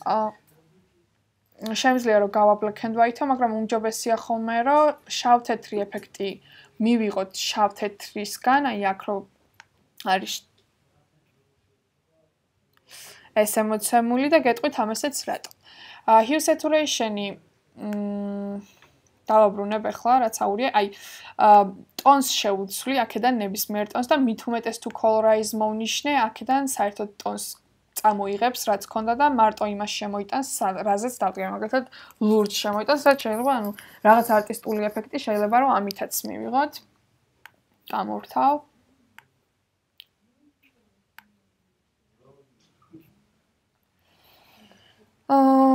შემიძლია რომ გავა black and white-ო, მაგრამ უმჯობესია ხოლმე რომ შავ-თეთრი ეფექტი მივიღოთ შავ-თეთრისგან, აი აქ რომ არის ესე მოცემული და გეტყვით ამასაც რატო. Hue saturation-ი დავაბრუნებ ახლა, რაც აურია, აი ტონს შევუცვლი აქედან ნებისმიერ ტონს და მით უმეტეს თუ colorize მოვნიშნე, აქედან საერთოდ ტონს წამოიღებს, რაც ქონდა და მარტო იმას შემოიტანს, რაზეც დავდგენ, მაგალითად ლურჯ შემოიტანს, რაც შეიძლება, ანუ რაღაც არტისტული ეფექტი შეიძლება რომ ამითაც მივიღოთ. გამოვრთავ. აა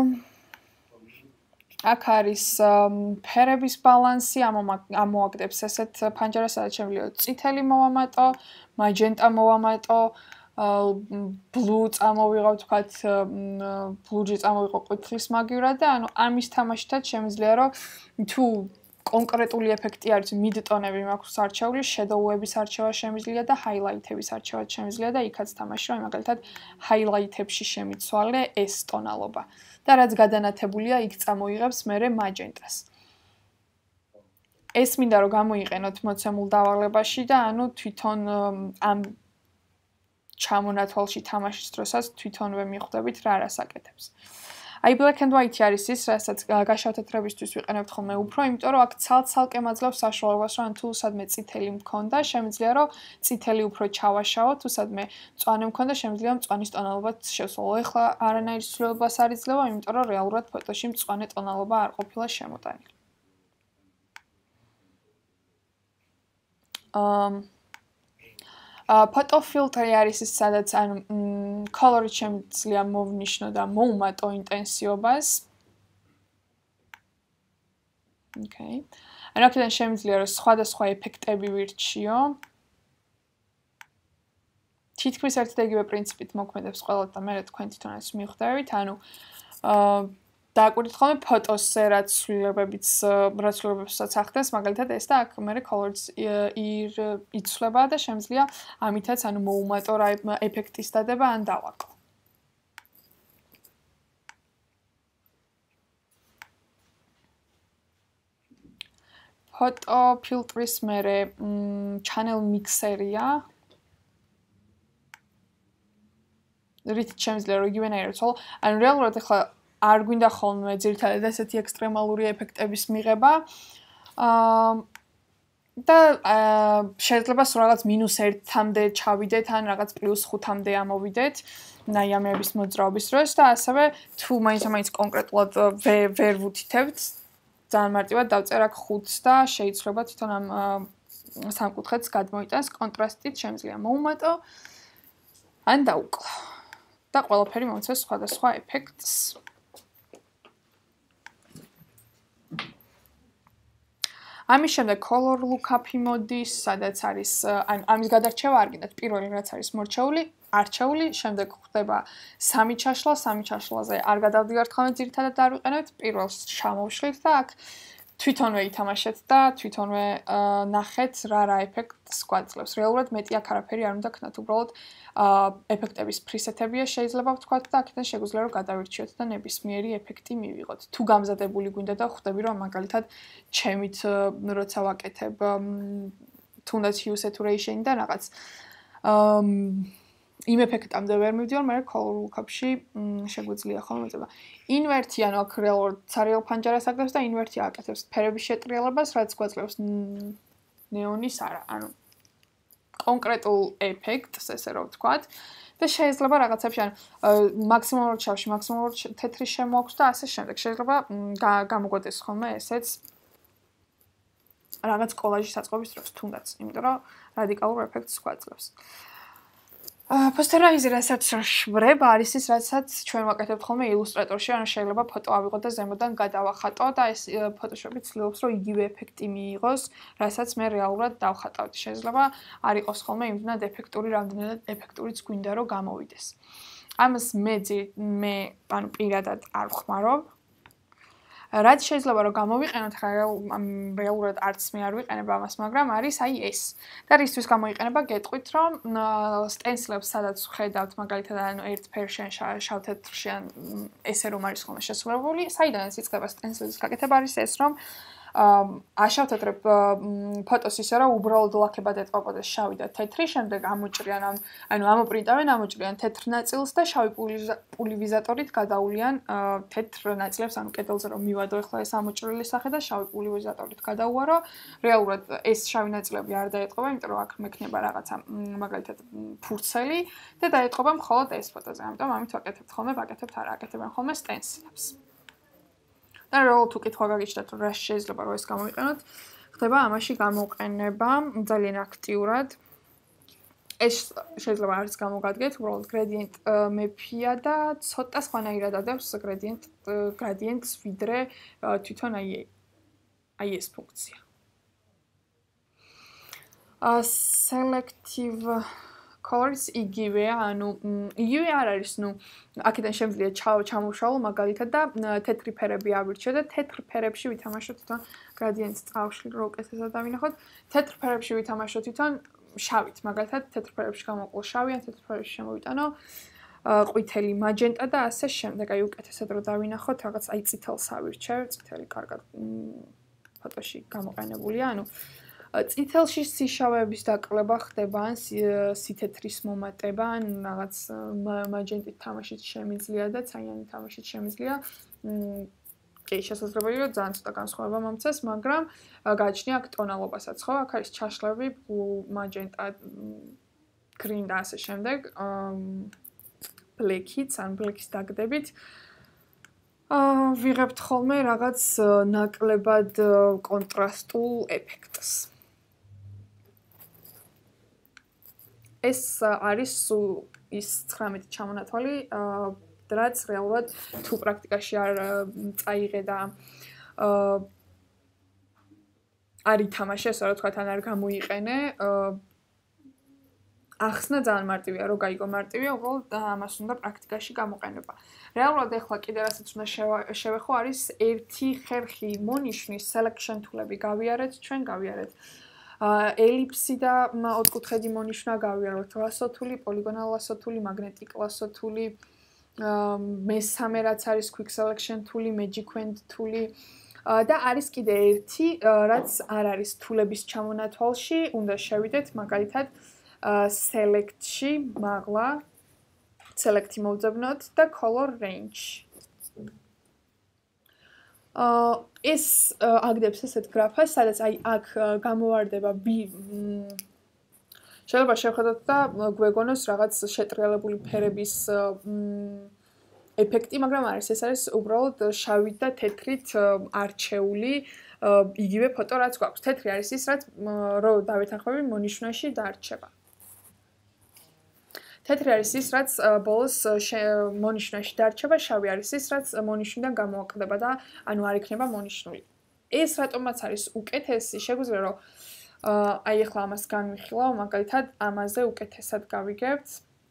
აქ არის ფერების ბალანსი, ამოაგდებს ესეთ ფანჯარას, სადაც შემიძლია წითელი მოვამატო, მაგენტა მოვამატო, ბლუ წამოვიღავ, თქვათ, ბლუჯი წამოვიღო ყვითლის მაგივრად და ანუ ამის თამაშითაც შემიძლია რომ თუ კონკრეტული ეფექტი არის, მიდტონები მაქვს არჩეული, შედოუების არჩევა შემიძლია და ჰაილაითების არჩევაც შემიძლია და იქაც თამაში რომ მაგალითად ჰაილაითებში შემიცვალე ეს ტონალობა. და რაც გადანათებულია, იქ წამოიღებს მერე მაგენტას. ეს მინდა რომ გამოიყენოთ მოცემულ დავალებაში და ანუ თვითონ ამ ჩამონათვალში თამაშის დროსაც თვითონვე მიხვდებით რა რას აკეთებს. აი black and white არის ის, რასაც გაშავთეთრებისთვის ვიყენებთ ხოლმე უფრო, იმიტომ რომ აქ ცალ-ცალკე მაძლევს საშუალებას, რომ თუ სადმე წითელი მქონდა, შემიძლია რომ წითელი უფრო ჩავაშავო, თუ სადმე მწვანე მქონდა, შემიძლია მწვანის ტონალობაც შევსვალო. ეხლა არანაირ ცვლილებას არ იძლევა, იმიტომ რომ რეალურად ფოტოში მწვანე ტონალობა არ ყოფილა შემოტანილი. აა ფოტო ფილტრი არის ის, სადაც ანუ color-ით შემიძლია მოვნიშნო და მოვუმატო ინტენსივობას. Okay. ანუ აქედან შემიძლია რომ სხვადასხვა ეფექტები ვირჩიო. თითქმის ერთი და იგივე პრინციპით მოქმედებს ყველა და მე თქვენ თვითონაც მიხვდებით, ანუ აა დააკვირდით ხოლმე ფოტოსზე რაც ცვლილებებიც რაც ცვლილებებსაც ახდენს, მაგალითად ეს და აქ მე colors იცვლება და შემიძლია ამითაც ანუ მოუმატო რა ეფექტის დადება ან დავაკო. ფოტო ფილტრის მერე channel mixer-ია. რითიც შემიძლია რომ იგივენაირად ცვალო. ანუ რეალურად ახლა არ გვინდა ხოლმე ძირითადად ესეთი ექსტრემალური ეფექტების მიღება. აა და შეიძლება სულ რაღაც მინუს ერთამდე ჩავიდეთ ან რაღაც პლუს ხუთამდე ამოვიდეთ ნაიამების მოძრაობის დროს და ასევე თუ მაინც-მაინც კონკრეტულად ვერ ვუთითებთ, ძალიან მარტივად დავწერ აქ ხუთს და შეიძლება თვითონ ამ სამკუთხედს გადმოიტანს კონტრასტით, შემიძლია მოუმატო ან დაუკლო. და ყველაფერი მომცეს სხვადასხვა ეფექტს. ამის შემდეგ color lookup-ი მოდის, სადაც არის ან ამის გადარჩევა არ გინდათ. პირველი რაც არის მორჩეული, არჩეული, შემდეგ ხდება სამი ჩაშლა, სამი ჩაშლაზე არ გადავდივართ ხოლმე ძირითადად არ ვიყენებთ, პირველს ჩამოვშლით და აქ თვითონვე ითამაშეთ და თვითონვე ნახეთ რა რა ეფექტს გვაძლევს. რეალურად მეტი აქ არაფერი არ უნდა ქნათ, უბრალოდ ეფექტების პრისეტებია შეიძლება ვთქვათ და აქედან შეგვიძლია რომ გადავირჩიოთ და ნებისმიერი ეფექტი მივიღოთ. თუ გამზადებული გვინდა და ხვდები რომ მაგალითად ჩემით როცა ვაკეთებ თუნდაც hue saturation და რაღაც იმ ეფექტამდე ვერ მივდივარ, მაგრამ color lookup-ში შეგვიძლია ხოლმე მოწება. ინვერტი, ანუ აქ რეალურად ცარიელ ფანჯარას აკეთებს და ინვერტი აკეთებს ფერების შეტრიალებას, რაც გვაძლევს ნეონის არა, ანუ კონკრეტულ ეფექტს, ესე რომ ვთქვათ. და შეიძლება რაღაცებში, ანუ მაქსიმალურად შავში, მაქსიმალურად თეთრი შემოაქვს და ასე შემდეგ. შეიძლება გამოგვედეს ხოლმე ესეც რაღაც კოლაჟის აწყობის დროს თუნდაც, იმიტომ რომ რადიკალურ ეფექტს გვაძლევს. Posterize რასაც შვება არის ის რასაც ჩვენ ვაკეთებთ ხოლმე ილუსტრატორში, ანუ შეიძლება ფოტო ავიღოთ და ზემოდან გადავახატო და ეს Photoshop-ი ცდილობს რომ იგივე ეფექტი მიიღოს, რასაც მე რეალურად დავხატავდი. შეიძლება არ იყოს ხოლმე იმდანად ეფექტური, რამდენად ეფექტურიც გვინდა რომ გამოვიდეს. ამას მე მე ანუ პირადად არ ვხმარობ. რაც შეიძლება რომ გამოვიყენოთ, ხა რეალურად არც მე არ ვიყენებ ამას, მაგრამ არის აი ეს. და რისთვის გამოიყენება, გეტყვით, რომ სტენსილებს სადაც ვხედავთ, მაგალითად, ანუ ერთ ფერში ან შავ თეთრში ან ესე რომ არის ხოლმე შესრულებული, საიდანაც იწყება სტენსილის გაკეთება არის ეს, რომ აშავთეთრებ ფოტოს ისე რომ უბრალოდ ლაქებად ეტყობოდეს შავი და თეთრი, შემდეგ ამოჭრიან ამ ანუ ამოპრინტავენ, ამოჭრიან თეთრ ნაწილს და შავი პულივიზატორით გადაულიან თეთრ ნაწილებს, ანუ კედელზე რომ მივადო ახლა ეს ამოჭრილი სახე და შავი პულივიზატორით გადაუვარო. რეალურად ეს შავი ნაწილები არ დაეტყობა, იმიტომ რომ აქ მექნება რაღაცა მაგალითად ფურცელი და დაეტყობა მხოლოდ ეს ფოტოზე. ამიტომ ამით ვაკეთებთ ხოლმე, ვაკეთებთ არა, აკეთებენ ხოლმე სტენსილებს. და რეალურად თუ კითხვა გაგიჩნდათ, რომ რა შეიძლება რომ ეს გამოვიყენოთ, ხდება ამაში გამოყენება ძალიან აქტიურად. ეს შეიძლება არის გამოგადგეთ, უბრალოდ gradient map-ია და ცოტა სხვანაირად ადევს gradient gradients ვიდრე თვითონ აი აი ეს ფუნქცია. Selective colors იგივეა, ანუ იგივე არ არის, ნუ აქედან შემიძლია ჩამოვშალო მაგალითად და თეთრი ფერები ავირჩიო და თეთრ ფერებში ვითამაშოთ თვითონ gradients წავშლი რო უკეთესად დავინახოთ. თეთრ ფერებში ვითამაშოთ თვითონ შავით, მაგალითად თეთრ ფერებში გამოვყოლ შავი, ან თეთრ ფერებში შემოვიტანო ყვითელი, მაჯენტა და ასე შემდეგ. აი უკეთესად რო დავინახოთ, რაღაც აი წითელს ავირჩევ, წითელი კარგად ფოტოში გამოყენებულია, ანუ წითელში სიშავების დაკლება ხდება, ან სითეთრის მომატება, ან რაღაც მაჯენტით თამაშით შემიძლია და ცაიანი თამაშით შემიძლია. კი, შესაძლებელია რომ ძალიან ცოტა განსხვავება მომწეს, მაგრამ გააჩნია აქ ტონალობასაც, ხო? აქ არის ჩაშლები, მაჯენტა, green და ასე შემდეგ. black-იც, ან black-ის დაგდებით. ვიღებთ ხოლმე რაღაც ნაკლებად კონტრასტულ ეფექტს. ეს არის ის ცხრამეტი ჩამონათვალი, რაც რეალურად თუ პრაქტიკაში არ წაიღე და არ ითამაშე, ასე რომ ვთქვათ, ან არ გამოიყენე, ახსნა ძალიან მარტივია, რომ გაიგო მარტივია, უბრალოდ ამას უნდა პრაქტიკაში გამოყენება. რეალურად ახლა კიდე რასაც უნდა შევეხო, არის ერთი ხერხი მონიშნის selection tool-ები გავიარეთ, ჩვენ გავიარეთ. ელიფსი და ოთხკუთხედი მონიშნა გავიაროთ, lasso tool-ი, polygonal lasso tool-ი, magnetic lasso tool-ი, მესამე რაც არის quick selection tool-ი, magic wand tool-ი და არის კიდე ერთი, რაც არ არის tool-ების ჩამონათვალში, უნდა შევიდეთ, მაგალითად select-ში, მაღლა select-ი მოვძებნოთ და color range. ეს აგდებს ესეთ გრაფას, სადაც აი აქ გამოვარდება B შეიძლება შევხედოთ და გვეგონოს რაღაც შეტრიალებული ფერების ეფექტი, მაგრამ არის ეს არის უბრალოდ შავით და თეთრით არჩეული იგივე ფოტო რაც გვაქვს. თეთრი არის ის, რაც რო დავეთანხმები მონიშნვაში დარჩება. თეთრი არის ის, რაც ბოლოს მონიშნვაში დარჩება, შავი არის ის, რაც მონიშნვიდან გამოაკლდება და ანუ არ იქნება მონიშნული. ეს რატომაც არის უკეთესი, შეგვიძლია რომ აი ახლა ამას განვიხილავ, მაგალითად ამაზე უკეთესად გავიგებთ.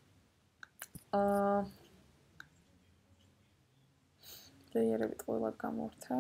აა ლეიერებით ყველად გამოვრთე.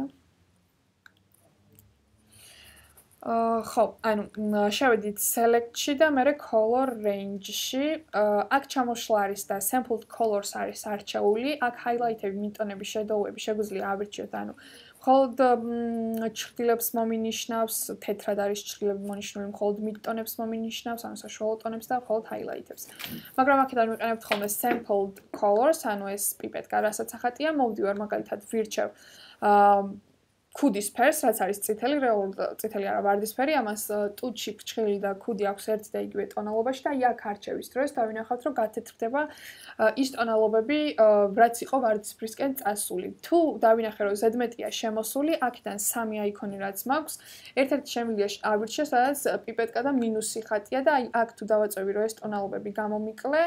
ხო, ანუ შევედით select-ში და მერე color range-ში. აქ ჩამოშლა არის და sampled colors არის არჩეული. აქ highlight-ები, მიტონები, shadow-ები შეგვიძლია ავირჩიოთ, ანუ მხოლოდ ჩრდილებს მომინიშნავს, თეთრად არის ჩრდილები მონიშნული, მხოლოდ მიტონებს მომინიშნავს, ანუ საშუალო ტონებს და მხოლოდ highlight-ებს. მაგრამ აქედან ვიყენებთ ხოლმე sampled colors, ანუ ეს პიპეტკა, რასაც ახატია, მოვდივარ მაგალითად ვირჩევ ქუდის ფერს, რაც არის წითელი, რეალურად წითელი არა, ვარდისფერი, ამას ტუჩი, ფრჩხილი და ქუდი აქვს ერთ და იგივე ტონალობაში და აქ არჩევის დროს დავინახავთ, რომ გათეთრდება ის ტონალობები, რაც იყო ვარდისფრისკენ წასული. თუ დავინახე, რომ ზედმეტია შემოსული, აქედან სამი აიქონი რაც მაქვს, ერთ-ერთი შემიძლია ავირჩიო, სადაც პიპეტკა და მინუსი ხატია და აი აქ თუ დავაწევი, რომ ეს ტონალობები გამომიკლე,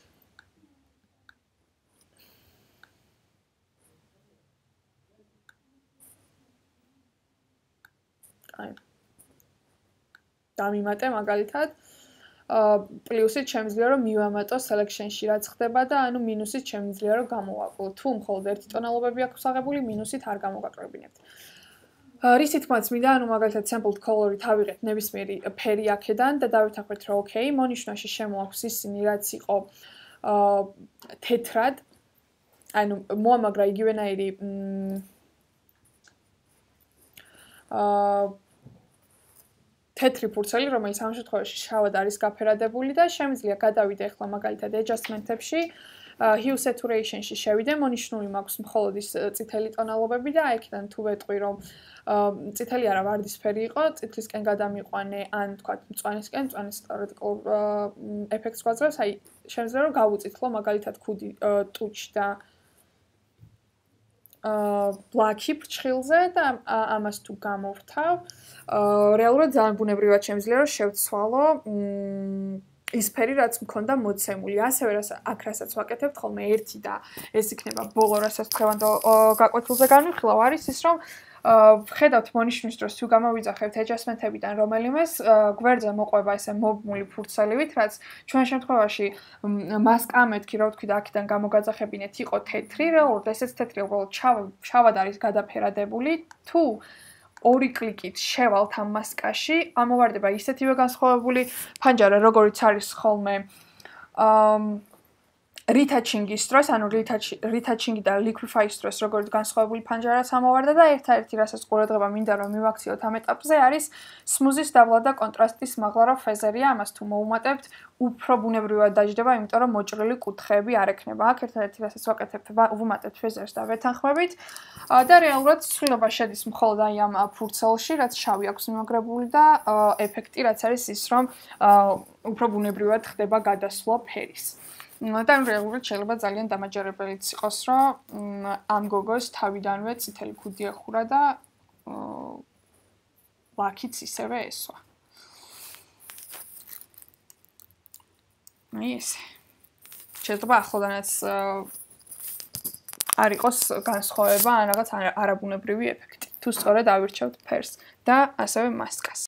აი დამიმატე მაგალითად პლუსით შემიძლია რომ მივამატო selection-ში რაც ხდება და ანუ მინუსით შემიძლია რომ გამოვაკლო. თუ მხოლოდ ერთი ტონალობები აქვს აღებული, მინუსით არ გამოგაკლებინებთ. რის თქმაც მინდა, ანუ მაგალითად sampled color-ით ავიღეთ ნებისმიერი ფერი აქედან და დავეთანხმეთ რომ ოკეი, მონიშნვაში შემოაქვს ისინი რაც იყო თეთრად. ანუ მოამაგრა იგივენაირი აა თეთრი ფურცელი, რომელიც ამ შემთხვევაში შავად არის გაფერადებული და შემიძლია გადავიდე ახლა მაგალითად adjustment-ებში, hue saturation-ში შევიდე, მონიშნული მაქვს მხოლოდ ის წითელი ტონალობები და აქედან თუ ვეტყვი, რომ წითელი არა ვარდისფერი იყო, წითლისკენ გადამიყვანე, ან თქვათ მწვანესკენ, მწვანეს theoretical effects გვაძლევს, აი შემიძლია რომ გავუწითლო მაგალითად ქუდი ტუჩ და black-ი ფრჩხილზე და ამას თუ გამოვთავ, რეალურად ძალიან ბუნებრივად შემიძლია რომ შევცვალო ის ფერი რაც მქონდა მოცემული. ასევე აქ რასაც ვაკეთებთ ხოლმე ერთი და ეს იქნება ბოლო რასაც დღევანდელ გაკვეთილზე განვიხილავ არის ის რომ ვხედავთ მონიშნვის დროს თუ გამოვიძახებთ adjustment-ებიდან რომელიმეს გვერდზე მოყვება ესე მობმული ფურცელივით, რაც ჩვენ შემთხვევაში მასკა მეთქი რა ვთქვი და აქედან გამოგაძახებინეთ იყო თეთრი, რეალურად ესეც თეთრი უბრალოდ შავად არის გადაფერადებული. თუ ორი კლიკით შევალთ ამ მასკაში, ამოვარდება ისეთივე განსხვავებული ფანჯარა, როგორიც არის ხოლმე retouching-ის დროს, ანუ retouching-ი და liquify-ის დროს როგორც განსხვავებული ფანჯარაც ამოვარდა და ერთ-ერთი რასაც ყურადღება მინდა რომ მივაქციოთ ამ ეტაპზე არის smooth-ის დაბლა და კონტრასტის მაღლა ფეზერია, ამას თუ მოუმატებთ, უფრო ბუნებრივად დაждდება, იმიტომ რომ მოჭრილი კუთხეები არ ექნება. აქ ერთ-ერთი რასაც ვაკეთებთ, ვუმატებთ ფეზერს და ვეთანხმებით და რეალურად ცვლილება შედის მხოლოდ აი ამ ფურცელში, რაც შავი აქვს მიმაგრებული და ეფექტი რაც არის ის, რომ უფრო ბუნებრივად ხდება გადასვლა ფერის. და რეალურად შეიძლება ძალიან დამაჯერებელიც იყოს, რომ ამ გოგოს თავიდანვე წითელი ქუდი ეხურა და ლაკიც ისევე ესვა. აი ესე. შეიძლება ახლოდანაც არ იყოს განსხვავება ან რაღაც არაბუნებრივი ეფექტი. თუ სწორად ავირჩევთ ფერს და ასევე მასკას.